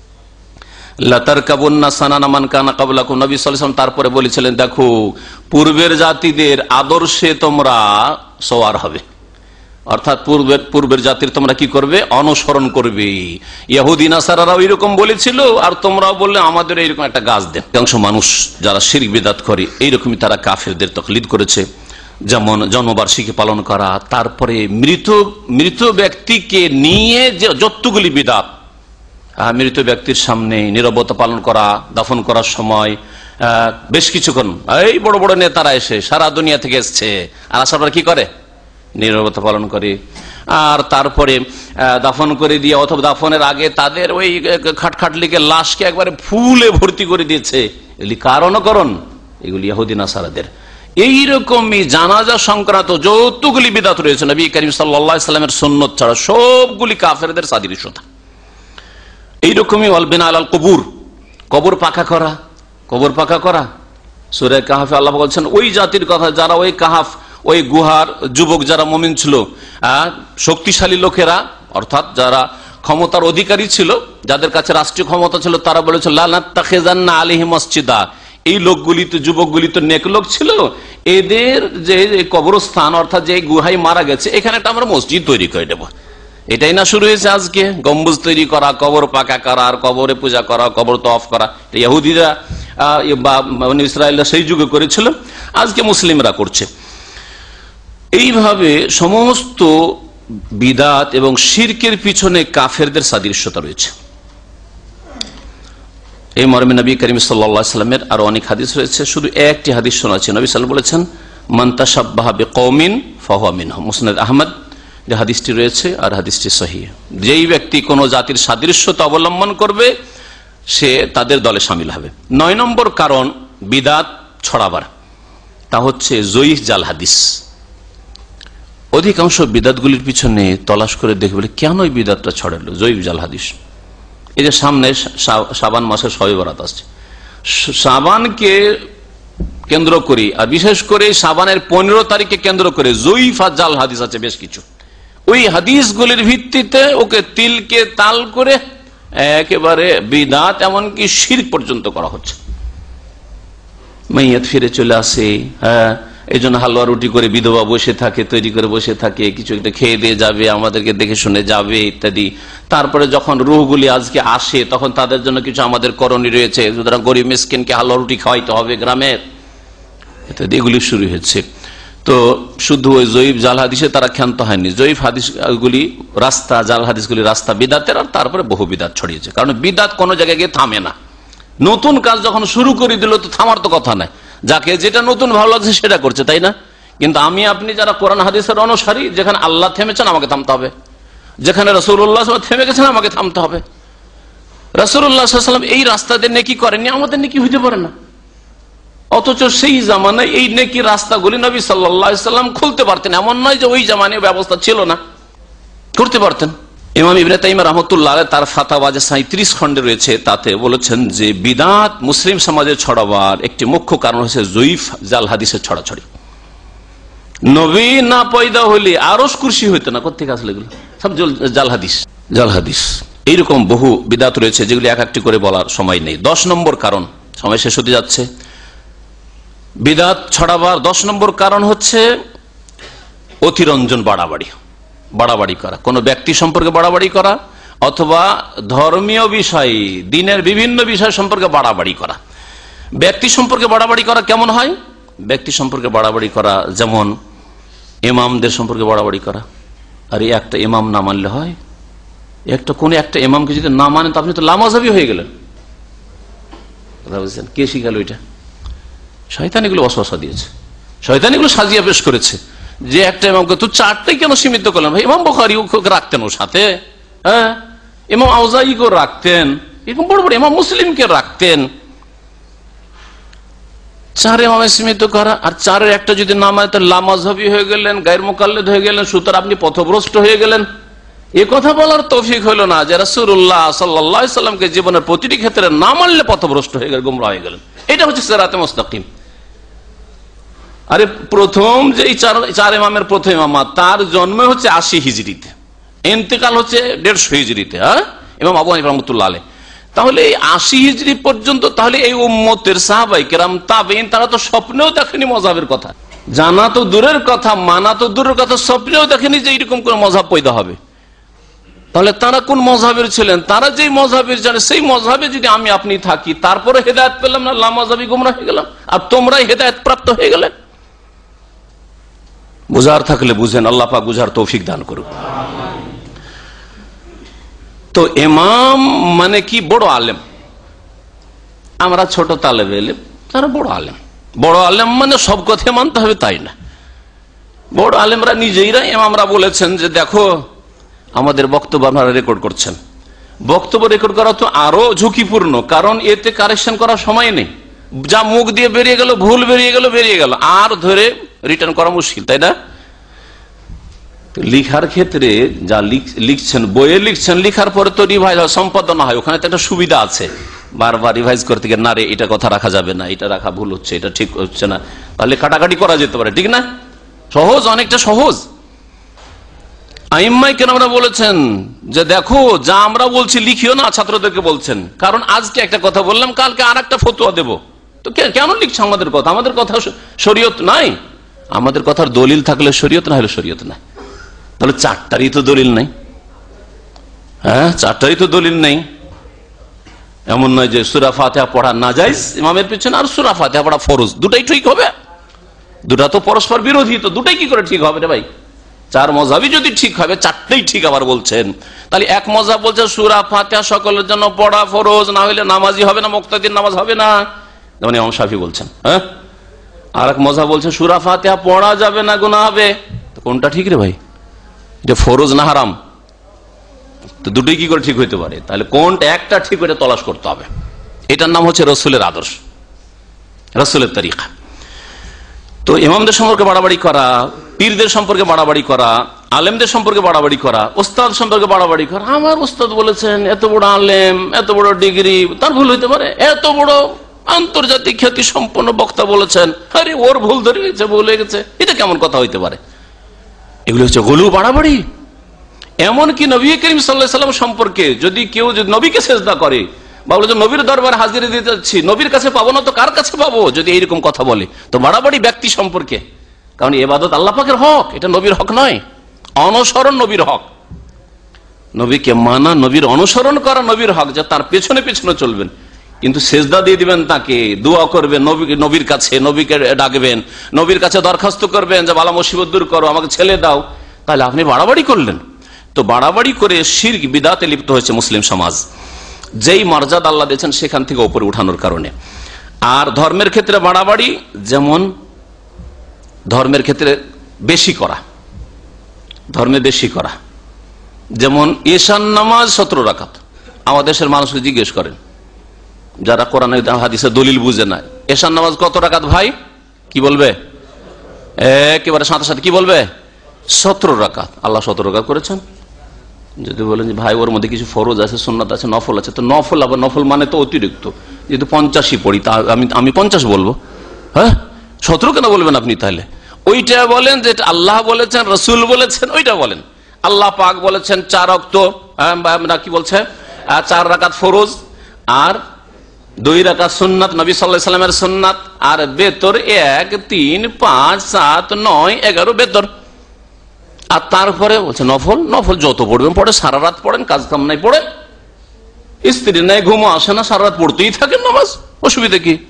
লাতারকাবুন্না সানানা মান কানা ক্বাবলাকুম, নবী সাল্লাল্লাহু আলাইহি ওয়াসাল্লাম তারপরে বলেছিলেন, দেখো পূর্বের জাতিদের আদর্শে তোমরা সওয়ার হবে, অর্থাৎ পূর্বের জাতির তোমরা কি করবে, অনুসরণ করবে। ইহুদি নাসারারাও এরকম বলেছিল, আর তোমরাও বললে আমাদের এইরকম একটা গাছ দেন। অধিকাংশ মানুষ যারা শিরক বিদআত করে এইরকমই তারা কাফেরদের তাকলিদ করেছে, যেমন জন্মবার্ষিকী পালন করা, তারপরে মৃত ব্যক্তিকে নিয়ে যে যতগুলি বিদআত, মৃত ব্যক্তির সামনে নীরবতা পালন করা, দাফন করার সময় বেশ কিছুক্ষণ এই বড় বড় নেতারা এসে সারা দুনিয়া থেকে এসছে, আর আসার পর কি করে, নীরবতা পালন করে। আর তারপরে দাফন করে দিয়ে, অথবা দাফনের আগে তাদের ওই খাটখাটলিকে লাশকে একবারে ফুলে ভর্তি করে দিয়েছে, এগুলি কার অনুকরণ, এগুলি ইহুদি নাসারাদের। এইরকমই জানাজা সংক্রান্ত যতগুলি বিদআত রয়েছে, নবী করিম সাল্লাল্লাহু আলাইহি ওয়াসাল্লামের সুন্নাত ছাড়া সবগুলি কাফেরদের সাদৃশ্যতা। এইরকমই ওয়াল বিনা আলাল কুবুর, কবর পাকা করা, কবর পাকা করা। সূরা কাহফে আল্লাহ বলছেন ওই জাতির কথা যারা ওই কাহাফ, ওই গুহার যুবক যারা মুমিন ছিল, শক্তিশালী লোকেরা, অর্থাৎ যারা ক্ষমতার অধিকারী ছিল, যাদের কাছে রাষ্ট্রীয় ক্ষমতা ছিল, তারা বলেছিল লা নাত্তাখিযান্না আলাইহি মসজিদা, এই লোকগুলি তো, যুবকগুলি তো নেক লোক ছিল, এদের যে কবরস্থান, অর্থাৎ যে গুহায় মারা গেছে, এখানে একটা আমরা মসজিদ তৈরি করে দেবো। এটাই না শুরু হয়েছে আজকে, গম্বুজ তৈরি করা, কবর পাকা করা, আর কবরে পূজা করা, কবর তওয়াফ করা। ইহুদিরা বা ইসরায়েলরা সেই যুগে করেছিল, আজকে মুসলিমরা করছে। এইভাবে সমস্ত বিদআত এবং শিরকের পিছনে কাফেরদের সাদৃশ্যতা রয়েছে। এই মর্মে নবী করিম সাল্লাল্লাহু আলাইহি ওয়াসাল্লামের আরো অনেক হাদিস রয়েছে, শুধু একটি হাদিস শোনাচ্ছি। নবী সাল্লাল্লাহু আলাইহি ওয়াসাল্লাম বলেছেন মান তাশাব্বাহা বিকওমিন ফাহুয়া মিনহুম, মুসনাদ আহমদ যে হাদিসটি রয়েছে, আর হাদিসটি সহিহ। যেই ব্যক্তি কোন জাতির সাদৃশ্যতা অবলম্বন করবে সে তাদের দলে শামিল হবে। 9 নম্বর কারণ বিদআত ছড়াবার, তা হচ্ছে জয়ীফ জাল হাদিস। অধিকাংশ বিদআতগুলির পিছনে তলাশ করে দেখবে কেন এই বিদআতটা ছড়ালো, জয়ীফ জাল হাদিস। এই যে সামনে শাবান মাসে শবে বরাত আসছে, শাবানকে কেন্দ্র করে, আর বিশেষ করে শাবানের 15 তারিখকে কেন্দ্র করে জয়ীফ আর জাল হাদিস আছে বেশ কিছু। ওই হাদিসগুলির ভিত্তিতে ওকে তিলকে তাল করে একেবারে বিদআত, এমনকি শিরক পর্যন্ত করা হচ্ছে। মাইয়াত ফিরে চলে আসে, এই জন্য হালুয়া রুটি করে বিধবা বসে থাকে, তৈরি করে বসে থাকে, কিছু একটা খেয়ে দিয়ে যাবে, আমাদেরকে দেখে শুনে যাবে ইত্যাদি। তারপরে যখন রূহগুলি আজকে আসে, তখন তাদের জন্য কিছু আমাদের করণীয় রয়েছে, সুতরাং গরিব মিসকিনকে হালুয়া রুটি খাওয়াইতে হবে গ্রামের, ইত্যাদি এগুলি শুরু হয়েছে। তো শুধু ওই জয়ীফ জাল হাদিসে তারা ক্ষান্ত হয়নি, জয়ীফ হাদিসগুলি রাস্তা, জাল হাদিসগুলি রাস্তা বিদআতের, আর তারপরে বহু বিদআত ছড়িয়েছে। কারণ বিদআত কোনো জায়গায় গিয়ে থামে না, নতুন কাজ যখন শুরু করে দিল তো থামার তো কথা নাই, যাকে যেটা নতুন ভালো লাগছে সেটা করছে, তাই না? কিন্তু আমি আপনি যারা কোরআন হাদিসের অনুসারী, যেখানে আল্লাহ থেমেছেন আমাকে থামতে হবে, যেখানে রাসূলুল্লাহ থেমে গেছেন আমাকে থামতে হবে। রাসূলুল্লাহ সাল্লাল্লাহু আলাইহি ওয়াসাল্লাম এই রাস্তাতে নেকি করেননি, আমাদের নেকি হইতে পারে না, অথচ সেই জামানায় এই নেকি রাস্তাগুলি নবী সাল্লাল্লাহু আলাইহি ওয়াসাল্লাম খুলতে পারতেন। এমন নয় যে ওই জামানায় ব্যবস্থা ছিল না, করতে পারতেন। ইমাম ইবনে তাইমিয়া রাহমাতুল্লাহ আলাইহি তার ফাতাওয়া যে 37 খণ্ডে রয়েছে তাতে বলেছেন যে বিদআত মুসলিম সমাজে ছড়াবার একটি মুখ্য কারণ হচ্ছে জয়ীফ জাল হাদিসের ছড়াছড়ি। নবী না পয়দা হলে আরশ কুরসি হইতো না, কোথেকে আসলে এগুলো সব জাল হাদিস। এইরকম বহু বিদআত রয়েছে যেগুলি এক একটি করে বলার সময় নেই। 10 নম্বর কারণ, সময় শেষ হতে যাচ্ছে, বিদআত ছড়াবার 10 নম্বর কারণ হচ্ছে অতিরঞ্জন, বাড়াবাড়ি করা, কোন ব্যক্তি সম্পর্কে বাড়াবাড়ি করা অথবা ধর্মীয় বিষয়, দিনের বিভিন্ন বিষয় সম্পর্কে বাড়াবাড়ি করা। ব্যক্তি সম্পর্কে বাড়াবাড়ি করা কেমন হয়? ব্যক্তি সম্পর্কে বাড়াবাড়ি করা যেমন ইমামদের সম্পর্কে বাড়াবাড়ি করা। আর একটা ইমাম না মানলে হয়? কোন একটা ইমামকে যদি না মানেন তো আপনি তো লামাযাবি হয়ে গেলেন। কথা বলছেন, কে শিখালো এটা? শয়তান এগুলো ওয়াসওয়াসা দিয়েছে, শয়তান এগুলো সাজিয়ে পেশ করেছে যে একটা ইমামকে তো 4টাই কেন সীমিত করলাম? ভাই ইমাম বুখারী রাখতেন ওর সাথে, হ্যাঁ, ইমাম আউজাঈকে রাখতেন, এরকম বড় বড় ইমাম মুসলিমকে রাখতেন। 4 ইমামে সীমিত করা, আর 4-এর একটা যদি না মানে তো লামাযহাবী হয়ে গেলেন, গায়র মুকাল্লিদ হয়ে গেলেন, সুতরাং আপনি পথভ্রষ্ট হয়ে গেলেন। এ কথা বলার তৌফিক হলো না যে রাসূলুল্লাহ সাল্লাল্লাহু আলাইহি সাল্লামকে জীবনের প্রতিটি ক্ষেত্রে না মানলে পথভ্রষ্ট হয়ে গেলেন, গোমরাহ হয়ে গেলেন। এটা হচ্ছে সিরাতে মুস্তাকিম। আরে প্রথম যে 4 ইমামের প্রথম ইমাম, তার জন্ম হচ্ছে 80 হিজরিতে, ইন্তেকাল হচ্ছে 150 হিজরিতে, হ্যাঁ, ইমাম আবু হানিফা রাহমাতুল্লাহ আলাইহি। তাহলে এই 80 হিজরি পর্যন্ত তাহলে এই উম্মতের সাহাবায়ে কেরাম, তাবেঈন, তারা তো স্বপ্নেও দেখেনি মযহাবের কথা, জানা তো দূরের কথা, মানা তো দূরের কথা, স্বপ্নেও দেখেনি যে এরকম কোন মযহাব পয়দা হবে। তাহলে তারা কোন মযহাবের ছিলেন? তারা যেই মযহাবের জানে সেই মযহাবে যদি আমি আপনি থাকি, তারপরে হেদায়েত পেলাম না, লামাযাবি গোমরাহ হয়ে গেলাম, আর তোমরাই হেদায়েত প্রাপ্ত হয়ে গেলে। বুঝার থাকলে বুঝেন, আল্লাহ পাক বুঝার তৌফিক দান করুন। তো ইমাম মানে কি? বড় আলেম। আমরা ছোট তালেবে ইলম, তারা বড় আলেম। বড় আলেম মানে সব কথা মানতে হবে তাই না। বড় আলেমরা নিজেইরা ইমামরা বলেছেন যে দেখো আমাদের বক্তব্য আপনারা রেকর্ড করছেন, বক্তব্য রেকর্ড করা তো আরো ঝুঁকিপূর্ণ, কারণ এতে কারেকশন করার সময় নেই। যা মুখ দিয়ে বেরিয়ে গেল, ভুল বেরিয়ে গেল, আর ধরে রিটার্ন করা মুশকিল, তাই না? লিখার ক্ষেত্রে যা লিখছেন, বইয়ে লিখছেন, লিখার পরে তো রিভাইজ হয়, সম্পাদনা হয়, ওখানে তো একটা সুবিধা আছে, বারবার রিভাইজ করতে গিয়ে না রে এটা কথা রাখা যাবে না, এটা রাখা ভুল হচ্ছে, এটা ঠিক হচ্ছে না, তাহলে কাটাকাটি করা যেতে পারে, ঠিক না? সহজ, অনেকটা সহজ। আইম্মায়ে কেরামরা বলেছেন যে দেখো যা আমরা বলছি লিখিও না, ছাত্রদেরকে বলছেন, কারণ আজকে একটা কথা বললাম, কালকে আর একটা ফতোয়া দেবো, তো কেন লিখছে আমাদের কথা? আমাদের কথা শরীয়ত নাই, আমাদের কথার দলিল থাকলে শরীয়ত, না হলে শরীয়ত নাই। তাহলে 4টারই তো দলিল নেই, হ্যাঁ, 4টারই তো দলিল নেই। এমন নয় যে সূরা ফাতিহা পড়া নাজায়েজ ইমামের পিছনে, আর সূরা ফাতিহা পড়া ফরজ, দুটাই ঠিক হবে? দুটা তো পরস্পর বিরোধী, তো দুটাই কি করে ঠিক হবে রে ভাই? 4 মযহাবই যদি ঠিক হবে, 4টাই ঠিক আবার বলছেন, তাহলে এক মযহাব বলছে সূরা ফাতিহা সকলের জন্য পড়া ফরজ, না হলে নামাজি হবে না, মুক্তাদির নামাজ হবে না, যেমন ইমাম শাফিঈ বলছেন, হ্যাঁ। আর এক মযহাব বলছে সূরা ফাতিহা পড়া যাবে না, গুনাহ হবে। কোনটা ঠিক রে ভাই? এটা ফরজ না হারাম? তো দুটোই কি করে ঠিক হইতে পারে? তাহলে কোনটা একটা ঠিক করে তলাশ করতে হবে। এটার নাম হচ্ছে রাসূলের আদর্শ, রাসূলের তরিকা। তো ইমামদের সম্পর্কে বাড়াবাড়ি করা, পীরদের সম্পর্কে বাড়াবাড়ি করা, আলেমদের সম্পর্কে বাড়াবাড়ি করা, ওস্তাদ সম্পর্কে বাড়াবাড়ি করা, আমার ওস্তাদ বলেছেন, এত বড় আলেম, এত বড় ডিগ্রি, তার ভুল হইতে পারে, এত বড় আন্তর্জাতিক খ্যাতি সম্পন্ন বক্তা বলেছেন, আরে ওর ভুল ধরে গেছে, ভুল হয়ে গেছে, এটা কেমন কথা হইতে পারে? এগুলো হচ্ছে গলু, বাড়াবাড়ি। এমনকি নবী করিম সাল্লাল্লাহু আলাইহি ওয়াসাল্লাম সম্পর্কে যদি কেউ যদি নবীকে সেজদা করে বা বলে যে নবীর দরবারে হাজিরা দিতে যাচ্ছি, নবীর কাছে পাবো না তো কার কাছে পাবো, যদি এইরকম কথা বলে, তো বাড়াবাড়ি ব্যক্তি সম্পর্কে। কারণ ইবাদত আল্লাহ পাকের হক, এটা নবীর হক নয়। অনুসরণ নবীর হক, নবীকে মানা, নবীর অনুসরণ করা নবীর হক, যে তার পেছনে পেছনে চলবেন। কিন্তু সেজদা দিয়ে দিবেন তাকে, দোয়া করবেন নবীর কাছে, নবীকে ডাকবেন, নবীর কাছে দরখাস্ত করবেন যে বালা মুসিবত দূর করো, আমাকে ছেলে দাও, তাহলে আপনি বাড়াবাড়ি করলেন। তো বাড়াবাড়ি করে শিরক বিদআতে লিপ্ত হয়েছে মুসলিম সমাজ, যেই মর্যাদা আল্লাহ দিয়েছেন সেখান থেকে উপরে উঠানোর কারণে। আর ধর্মের ক্ষেত্রে বাড়াবাড়ি, যেমন ধর্মের ক্ষেত্রে বেশি করা, ধর্মে বেশি করা, যেমন ঈশান নামাজ 17 রাকাত। আমাদের দেশের মানুষকে জিজ্ঞেস করেন যারা কোরআন হাদিসের দলিল বুঝে না, ঈশান নামাজ কত রাকাত ভাই? কি বলবে? একেবারে সাথে সাথে কি বলবে? 17 রাকাত। আল্লাহ 17 রাকাত করেছেন? যদি বলেন যে ভাই ওর মধ্যে কিছু ফরজ আছে, সুন্নাত আছে, নফল আছে, তো নফল আবার নফল মানে তো অতিরিক্ত, যেহেতু 50ই পড়ি তা আমি 50 বলবো, হ্যাঁ 17 কেন বলবেন আপনি? তাহলে ওইটা বলেন যেটা আল্লাহ বলেছেন, রসুল বলেছেন, ওইটা বলেন। আল্লাহ পাক বলেছেন 4 ওয়াক্ত, কি বলছে 4 রাকাত ফরজ আর 2 রাকাত সুন্নাত, নবী সাল্লাল্লাহু আলাইহি ওয়াসাল্লামের সুন্নাত, আর বেতর 1, 3, 5, 7, 9, 11 বেতর। আর তারপরে বলছে নফল, নফল যত পড়বেন পড়ে, সারা রাত পড়েন, কাজ কাম নাই পড়েন, স্ত্রী নাই, ঘুমো আসে না, সারা রাত পড়তেই থাকেন নামাজ, অসুবিধা কি?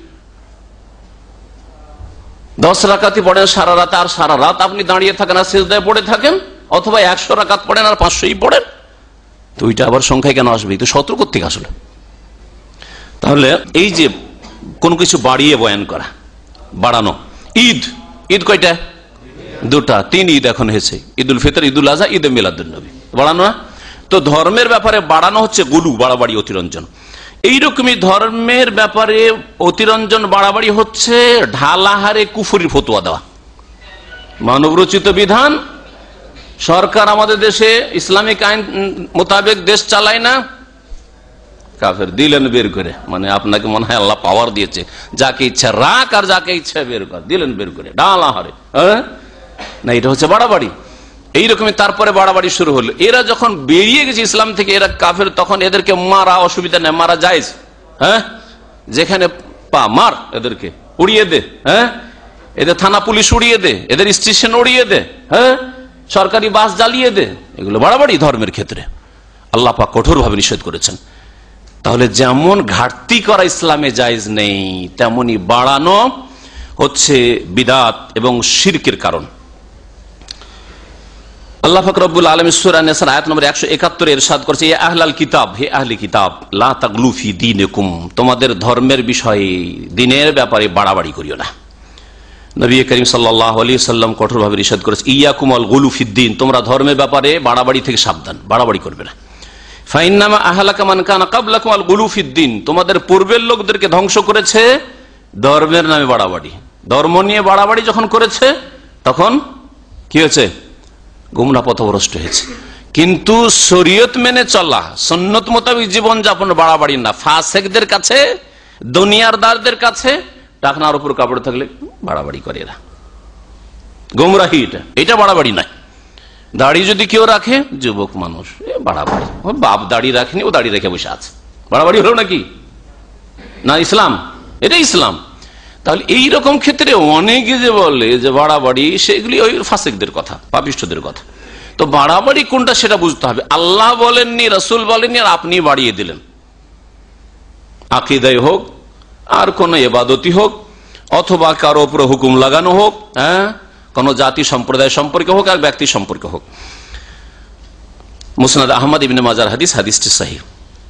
10 রাকাতই পড়েন সারা রাত, আর সারা রাত আপনি দাঁড়িয়ে থাকেন আর সিজদায় পড়ে থাকেন, অথবা 100 রাকাত পড়েন আর 500ই পড়েন, তো ওইটা আবার সংখ্যায় কেন আসবে? তো 17 কোত্থেকে আসলে? তাহলে এই যে কোন কিছু বাড়িয়ে বয়ান করা, বাড়ানো। ঈদ, ঈদ কয়টা? 2টা, 3 ঈদ এখন হয়েছে, ঈদুল ফিতর, ঈদুল আজহা, ঈদে মিলাদুন নবী, বাড়ানো না? তো ধর্মের ব্যাপারে বাড়ানো হচ্ছে গুলু, বাড়াবাড়ি, অতিরঞ্জন। এইরকমই ধর্মের ব্যাপারে অতিরঞ্জন, বাড়াবাড়ি হচ্ছে ঢালাহারে কুফরির ফতোয়া দেওয়া। মানবরচিত বিধান, সরকার আমাদের দেশে ইসলামিক আইন মোতাবেক দেশ চালায় না, কাফের দিলেন বের করে, মানে আপনাকে মনে হয় আল্লাহ পাওয়ার দিয়েছে, যাকে ইচ্ছা রাখ আর যাকে ইচ্ছা বের কর, দিলেন বের করে ঢালাহারে, না এটা হচ্ছে বাড়াবাড়ি। এইরকমই তারপরে বাড়াবাড়ি শুরু হলো। এরা যখন বেরিয়ে গেছে ইসলাম থেকে, এরা কাফের, তখন এদেরকে মারা অসুবিধা নেই, মারা জায়েজ, হ্যাঁ, যেখানে পা মার, এদেরকে উড়িয়ে দে, হ্যাঁ, এদের থানা পুলিশ উড়িয়ে দে, এদের স্টেশন উড়িয়ে দে, হ্যাঁ, সরকারি বাস জ্বালিয়ে দে, এগুলো বাড়াবাড়ি ধর্মের ক্ষেত্রে আল্লাহ পাক কঠোরভাবে নিষেধ করেছেন। তাহলে যেমন ঘাটতি করা ইসলামে জায়েজ নেই, তেমনি বাড়ানো হচ্ছে বিদআত এবং শিরকের কারণ। আল্লাহ পাক রব্বুল আলামিন সূরা নিসা আয়াত নম্বর 171 ইরশাদ করেছে, ইয়া আহলাল কিতাব, হে আহলে কিতাব, লা তাগলু ফি দীনিকুম, তোমাদের ধর্মের বিষয়ে, দিনের ব্যাপারে বাড়াবাড়ি করিও না। নবী করিম সাল্লাল্লাহু আলাইহি সাল্লাম কঠোরভাবে নিষেধ করেছে, ইয়াকুম আল গুলু ফিদ দীন, তোমরা ধর্মের ব্যাপারে বাড়াবাড়ি থেকে সাবধান, বাড়াবাড়ি করবে না। ফাইন্নামা আহলাকা মান কানা ক্বাবলাকুম আল গুলু ফিদ দীন, তোমাদের পূর্বের লোকদেরকে ধ্বংস করেছে ধর্মের নামে বাড়াবাড়ি। ধর্ম নিয়ে বাড়াবাড়ি যখন করেছে, তখন কি হয়েছে? গুমরাহ পথভ্রষ্ট হয়েছে। কিন্তু শরীয়ত মেনে চলা, সুন্নত মোতাবেক জীবন যাপন বাড়াবাড়ি না। ফাসেকদের কাছে, দুনিয়ারদারদের কাছে টাকনার উপর কাপড় থাকলে বাড়াবাড়ি করে এরা, গুমরাহি, এটা বাড়াবাড়ি নাই। দাড়ি যদি কেউ রাখে, যুবক মানুষ, বাড়াবাড়ি, বাপ দাড়ি রাখেনি, ও দাড়ি রেখে বসে আছে, বাড়াবাড়ি হলো নাকি? না ইসলাম, এটা ইসলাম। তাহলে এইরকম ক্ষেত্রে অনেকে যে বলে যে বাড়াবাড়ি, সেগুলি ওই ফাসিকদের কথা, পাপিষ্ঠদের কথা। তো বাড়াবাড়ি কোনটা সেটা বুঝতে হবে। আল্লাহ বলেননি, রাসূল বলেননি, আর আপনি বাড়িয়ে দিলেন। আকীদায় হোক, আর কোন ইবাদতি হোক, অথবা কারো উপর হুকুম লাগানো হোক, হ্যাঁ, কোন জাতি সম্প্রদায় সম্পর্কে হোক, আর ব্যক্তি সম্পর্কে হোক। মুসনাদ আহমদ ইবনে মাজার হাদিস, হাদিসটি সহিহ।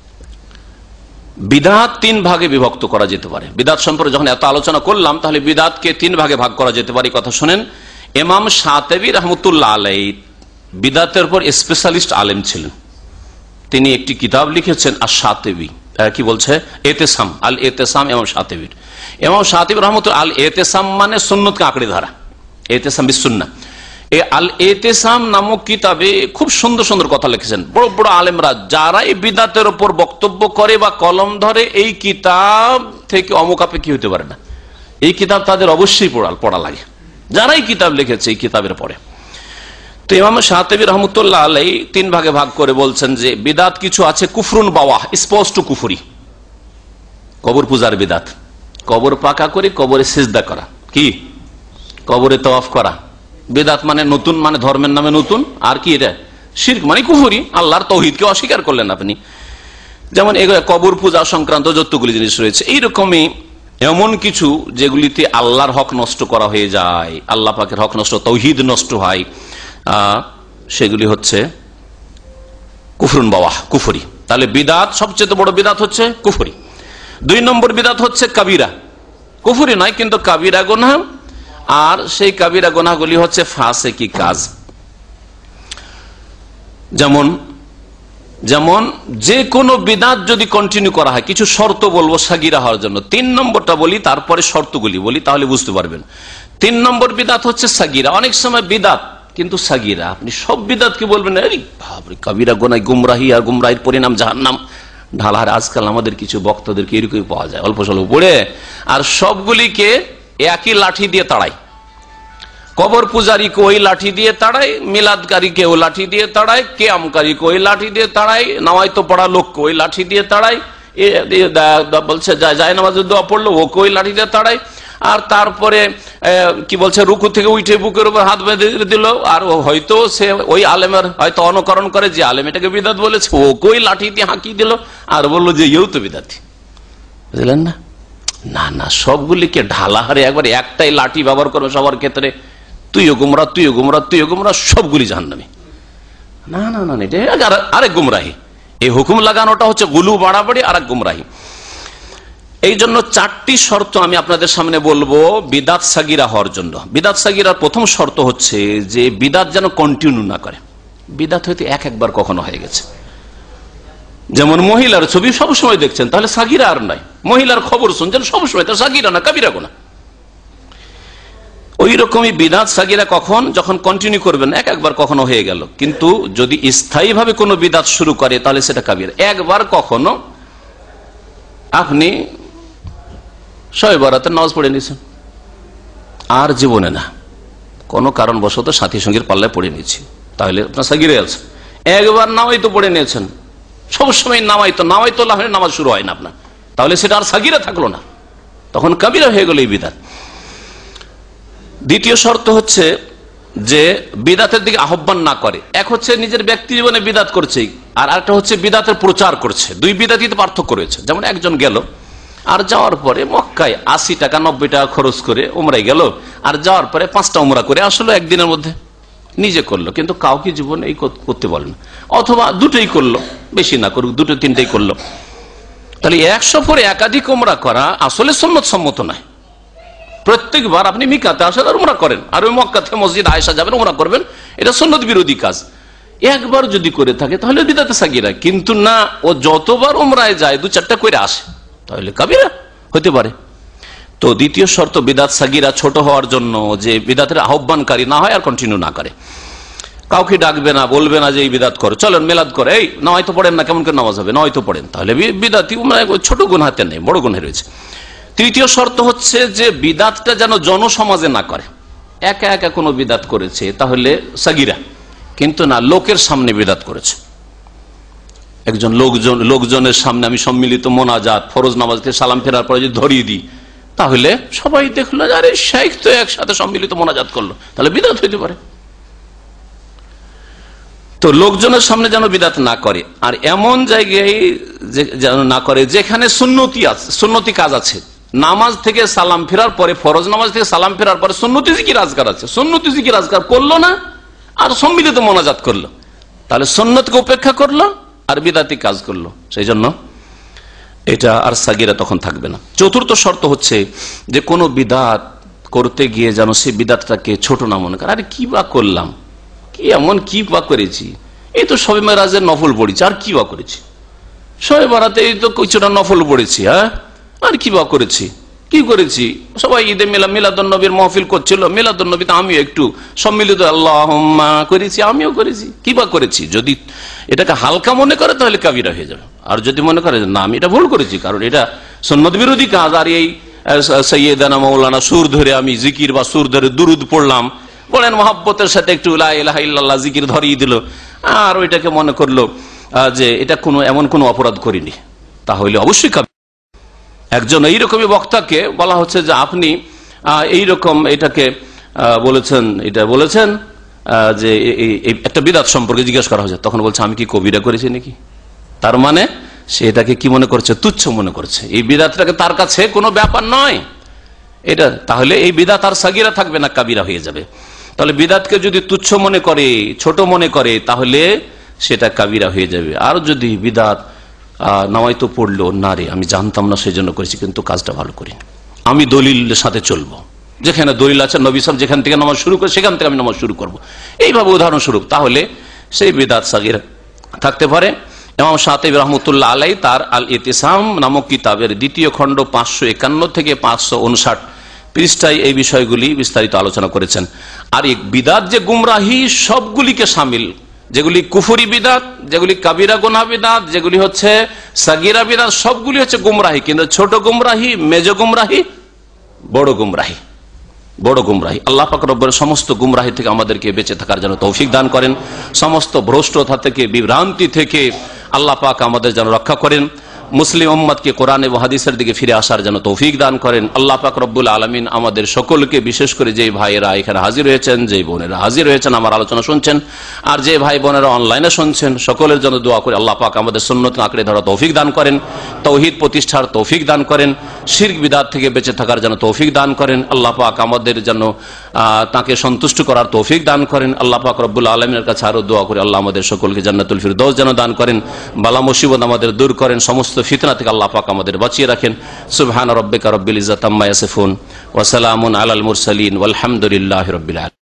বিদআত 3 ভাগে বিভক্ত করা যেতে পারে। বিদআত সম্পর্কে যখন এত আলোচনা করলাম, তাহলে বিদআতকে 3 ভাগে ভাগ করা যেতে পারে, কথা শুনেন। ইমাম শাতিবী রাহমাতুল্লাহ আলাইহি বিদআতের উপর স্পেশালিস্ট আলেম ছিলেন। তিনি একটি কিতাব লিখেছেন, আশ-শাতিবী, কি বলছে, ইতিসাম, আল ইতিসাম ইমাম শাতিবীর। ইমাম শাতিবী রাহমাতুল্লাহ, আল ইতিসাম মানে সুন্নতকে আঁকড়ে ধরা, ইতিসাম বিস সুন্নাহ। এই আল ইতিসাম নামক কিতাবে খুব সুন্দর সুন্দর কথা লিখেছেন বড় বড় আলেমরা, যারা এই বিদআতের উপর বক্তব্য করে বা কলম ধরে, এই কিতাব থেকে অমুখাপেক্ষী হতে পারে না। এই কিতাব তাদের অবশ্যই পড়া লাগে, যারা এই কিতাব লিখেছে এই কিতাবের পরে। তো ইমাম শাতিবী রাহমাতুল্লাহ আলাইহি 3 ভাগে ভাগ করে বলছেন যে বিদআত কিছু আছে কুফরুন বাওয়াহ, স্পষ্ট কুফরি। কবর পূজার বিদআত, কবর পাকা করে কবরে সিজদা করা, কি কবরে তাওয়াফ করা, বিদআত মানে নতুন, মানে ধর্মের নামে নতুন। আর কি এটা? শিরক মানে কুফরি, আল্লাহর তাওহীদকে অস্বীকার করলেন আপনি। যেমন কবর পূজা সংক্রান্ত যতগুলি জিনিস রয়েছে, এইরকমই এমন কিছু যেগুলিতে আল্লাহর হক নষ্ট করা হয়ে যায়, আল্লাহ পাকের হক নষ্ট, তাওহীদ নষ্ট হয়, সেগুলি হচ্ছে কুফরুন বাওয়াহ, কুফরি। তাহলে বিদআত, সবচেয়ে বড় বিদআত হচ্ছে কুফরি। 2 নম্বর বিদআত হচ্ছে কাবিরা, কুফরি নয় কিন্তু কাবিরা গুনাহ। আর সেই কাবিরা গুনাহগুলি হচ্ছে ফাসিকি কাজ। যেমন যে কোনো বিদআত যদি কন্টিনিউ করা হয়, কিছু শর্ত বলবো সাগীরা হওয়ার জন্য। 3 নম্বরটা বলি, তারপরে শর্তগুলি বলি, তাহলে বুঝতে পারবেন। 3 নম্বর বিদআত হচ্ছে সাগীরা। অনেক সময় বিদআত কিন্তু সাগিরা আপনি সব বিদাতকে বলবেন কবিরা গোনায় গুমরাহি, আর গুমরাহির পরিণাম জাহান্নাম। ঢালার আজকাল আমাদের কিছু বক্তাদেরকে এরকমই পাওয়া যায়, অল্প স্বল্প পড়ে আর সবগুলিকে একই লাঠি দিয়ে তাড়ায়। কবর পূজারীকে ওই লাঠি দিয়ে তাড়ায়, মিলাদকারীকে ওই লাঠি দিয়ে তাড়ায়, কিয়ামকারীকে ওই লাঠি দিয়ে তাড়ায়, নামাইতো পড়া লোককে ওই লাঠি দিয়ে তাড়ায়, বলছে যায় নামাজের দোয়া পড়লো ওকে ওই লাঠি দিয়ে তাড়ায়, আর তারপরে কি বলছে রুকু থেকে উঠে বুকের উপর হাত বেঁধে দিল, আর হয়তো সে ওই আলেমের হয়তো অনুকরণ করে যে আলেম এটাকে বিদাত বলেছে, ওকে ওই লাঠি দিয়ে হাঁকি দিল আর বললো যে ইউ তো বিদাতি। বুঝলেন না? না না, সবগুলিকে ঢালা হারে একবার একটাই লাঠি ব্যবহার করবে সবার ক্ষেত্রে, তুইও গুমরা, তুইও গুমরা, তুইও গুমরা, সবগুলি জাহান্নামী। না না না, এটা আরেক গুমরাহি। এই হুকুম লাগানোটা হচ্ছে গুলু বাড়াবাড়ি, আরেক গুমরাহি। এই জন্য 4টি শর্ত আমি আপনাদের সামনে বলবো বিদাত সাগিরা হওয়ার জন্য। বিদাত সাগিরার প্রথম শর্ত হচ্ছে যে বিদাত যেন কন্টিনিউ না করে। বিদাত হয়তো একবার কখনো হয়ে গেছে, যেমন মহিলার ছবি সবসময় দেখছেন, তাহলে সাগিরা আর নাই। মহিলার খবর শুনছেন সবসময়, তাহলে সাগিরা না, কাবিরা গোনা। ওই রকমই বিদাত সাগিরা কখন, যখন কন্টিনিউ করবেন, একবার কখনো হয়ে গেল। কিন্তু যদি স্থায়ীভাবে কোনো বিদাত শুরু করে তাহলে সেটা কাবিরা। একবার কখনো আপনি শবে বরাতের নামাজ পড়ে নিয়েছেন, আর জীবনে না, কোনো কারণবশত সাথী সঙ্গীর পাল্লায় পড়ে নিয়েছি, তাহলে আপনার সাগিরে আছে। একবার নামাইতো পড়ে নিয়েছেন, সবসময় নামাইতো নামাজ শুরু হয় না আপনার, তাহলে সেটা আর সাগিরা থাকলো না, তখন কাবিরা হয়ে গেল এই বিদাত। দ্বিতীয় শর্ত হচ্ছে যে বিদাতের দিকে আহ্বান না করে। এক হচ্ছে নিজের ব্যক্তি জীবনে বিদাত করছে, আর একটা হচ্ছে বিদাতের প্রচার করছে। দুই বিদাতিতে পার্থক্য রয়েছে। যেমন একজন গেল, আর যাওয়ার পরে মক্কায় 80 টাকা 90 টাকা খরচ করে উমরায় গেল, আর যাওয়ার পরে 5টা উমরা করে আসলো একদিনের মধ্যে, নিজে করলো, কিন্তু কাউকে জীবনে এই করতে বলেন। অথবা দুটোই করলো, বেশি না করুক, 2-3টাই করলো। তাহলে এক সফরে একাধিক উমরা করা আসলে সুন্নত সম্মত নয়। প্রত্যেকবার আপনি মিকাতে আসেন আর উমরা করেন, আর ওই মক্কা থেকে মসজিদ আয়েশা যাবেন, উমরা করবেন, এটা সুন্নত বিরোধী কাজ। একবার যদি করে থাকে তাহলে বিদাতে সাগিরা, কিন্তু না, ও যতবার উমরায় যায় 2-4টা করে আসে, তাহলে কাবিরা হতে পারে। তো দ্বিতীয় শর্ত বিদাত সাগিরা ছোট হওয়ার জন্য যে বিদাতের আহ্বানকারী না হয় আর কন্টিনিউ না করে। কাউকে ডাকবে না, বলবে না যে এই বিদাত করো, চলেন মেলাদ করে, এই নয়তো পড়েন না, কেমন করে নামাজ হবে, নয়তো পড়েন, তাহলে বিদাতি ছোট গুনাহতে নেই, বড় গুনাহে রয়েছে। তৃতীয় শর্ত হচ্ছে যে বিদাতটা যেন জনসমাজে না করে। একা একা কোনো বিদাত করেছে তাহলে সাগিরা, কিন্তু না, লোকের সামনে বিদাত করেছে। একজন লোকজনের সামনে আমি সম্মিলিত মোনাজাত ফরজ নামাজ থেকে সালাম ফেরার পরে যদি ধরিয়ে দিই, তাহলে সবাই দেখলো আরে শাইখ তো একসাথে সম্মিলিত মোনাজাত করলো, তাহলে বিদাত হইতে পারে। তো লোকজনের সামনে যেন বিদাত না করে, আর এমন জায়গায় যেন না করে যেখানে সুন্নতি কাজ আছে। নামাজ থেকে সালাম ফেরার পরে, ফরজ নামাজ থেকে সালাম ফেরার পরে সুন্নতি জিকির আজকার আছে, সুন্নতি জিকির আজকার করলো না আর সম্মিলিত মোনাজাত করলো, তাহলে সুন্নতকে উপেক্ষা করলো আর বিদাতি কাজ করলো, সেই জন্য এটা আর সাগিরা তখন থাকবে না। চতুর্থ শর্ত হচ্ছে যে কোনো বিদাত করতে গিয়ে যেন সে বিদাতটাকে ছোট না মনে করে। আরে কি বা করলাম, কি এমন কি বা করেছি, এই তো শবে মেরাজের নফল পড়েছি, আর কি বা করেছি, শবে বরাতে এই তো কিছুটা নফল পড়েছি, হ্যাঁ, আর কি বা করেছি, কি করেছি, সবাই ঈদে মিলাদুন্নবীর মাহফিল করছিল, মিলাদুন্নবীতে আমিও একটু সম্মিলিত আল্লাহুম্মা করেছি, আমিও করেছি, কি বা করেছি। যদি এটাকে হালকা মনে করে তাহলে কাবিরা হয়ে যাবে, আর যদি মনে করে না আমি এটা ভুল করেছি, কারণ এটা সুন্নত বিরোধী কাজ, আর এই সাইয়্যিদানা মাওলানা সুর ধরে আমি জিকির বা সুর ধরে দুরুদ পড়লাম, পড়েন মহাব্বতের সাথে একটু লা ইলাহা ইল্লাল্লাহ জিকির ধরিয়ে দিল, আর ওইটাকে মনে করলো যে এটা এমন কোনো অপরাধ করিনি, তাহলে অবশ্যই কাবিরা। একজন এইরকমই বক্তাকে বলা হচ্ছে যে আপনি এইরকম এটাকে বলেছেন যে একটা বিদাত সম্পর্কে জিজ্ঞেস করা হয়েছে, তখন বলছে আমি কি কবিরা করেছি নাকি। তার মানে সে এটাকে কি মনে করছে, তুচ্ছ মনে করছে, এই বিদাতটাকে তার কাছে কোনো ব্যাপার নয় এটা। তাহলে এই বিদাত আর সাগিরা থাকবে না, কাবিরা হয়ে যাবে। তাহলে বিদাতকে যদি তুচ্ছ মনে করে, ছোট মনে করে, তাহলে সেটা কাবিরা হয়ে যাবে। আর যদি বিদাত নামাইতো পড়লো, না রে আমি জানতাম না সেই জন্য করেছি, কিন্তু কাজটা ভালো করি, আমি দলিলের সাথে চলবো, যেখানে দলিল আছে নবী সাহেব যেখান থেকে নামাজ শুরু করে সেখান থেকে আমি নামাজ শুরু করব, এইভাবে উদাহরণস্বরূপ, তাহলে সেই বিদাত সাগিরা থাকতে পারে। ইমাম শাতিবী রাহমাতুল্লাহ আলাইহি তার আল ইতিসাম নামক কিতাবের 2য় খণ্ড 551 থেকে 559 পৃষ্ঠায় এই বিষয়গুলি বিস্তারিত আলোচনা করেছেন। আর এই বিদাত যে গুমরাহি সবগুলিকে শামিল, যেগুলি কুফরি বিদাত, যেগুলি কাবিরা গুনাহ বিদাত, যেগুলি হচ্ছে সাগিরা বিদাত, সবগুলি হচ্ছে গুমরাহি। কিন্তু ছোট গুমরাহি, মেজ গুমরাহি, বড় গুমরাহি, বড় গুমরাহি। আল্লাহ পাক রব্বুল সমস্ত গুমরাহি থেকে আমাদেরকে বেঁচে থাকার জন্য তৌফিক দান করেন, সমস্ত ভ্রষ্টতা থেকে, বিভ্রান্তি থেকে আল্লাহ পাক আমাদের যেন রক্ষা করেন, মুসলিম উম্মতকে কোরআন এবং হাদিসের দিকে ফিরে আসার জন্য তৌফিক দান করেন। আল্লাহ পাক রব্বুল আলামিন আমাদের সকলকে, বিশেষ করে যে ভাইয়েরা এখানে হাজির হয়েছেন, যে বোনেরা হাজির হয়েছেন আমার আলোচনা শুনছেন, আর যে ভাই বোনেরা অনলাইনে শুনছেন, সকলের জন্য দোয়া করে আল্লাহ পাক আমাদের সুন্নত আঁকড়ে ধরা তৌফিক দান করেন, তাওহীদ প্রতিষ্ঠার তৌফিক দান করেন, শিরক বিদআত থেকে বেঁচে থাকার জন্য তৌফিক দান করেন। আল্লাহ পাক আমাদের জন্য তাকে সন্তুষ্ট করার তৌফিক দান করেন। আল্লাহ পাক রব্বুল আলামিনের কাছে আরো দোয়া করে আল্লাহ আমাদের সকলকে জান্নাতুল ফিরদৌস যেন দান করেন, বালা মুসিবত আমাদের দূর করেন, সমস্ত ফিতনা থেকে আল্লাহ পাক আমাদের বাঁচিয়ে রাখেন। সুবহান রাব্বিকা রব্বিল ইজ্জাতি আম্মা ইয়াসিফুন ওয়া সালামুন আলাল মুরসালিন ওয়ালহামদুলিল্লাহি রাব্বিল আলামিন।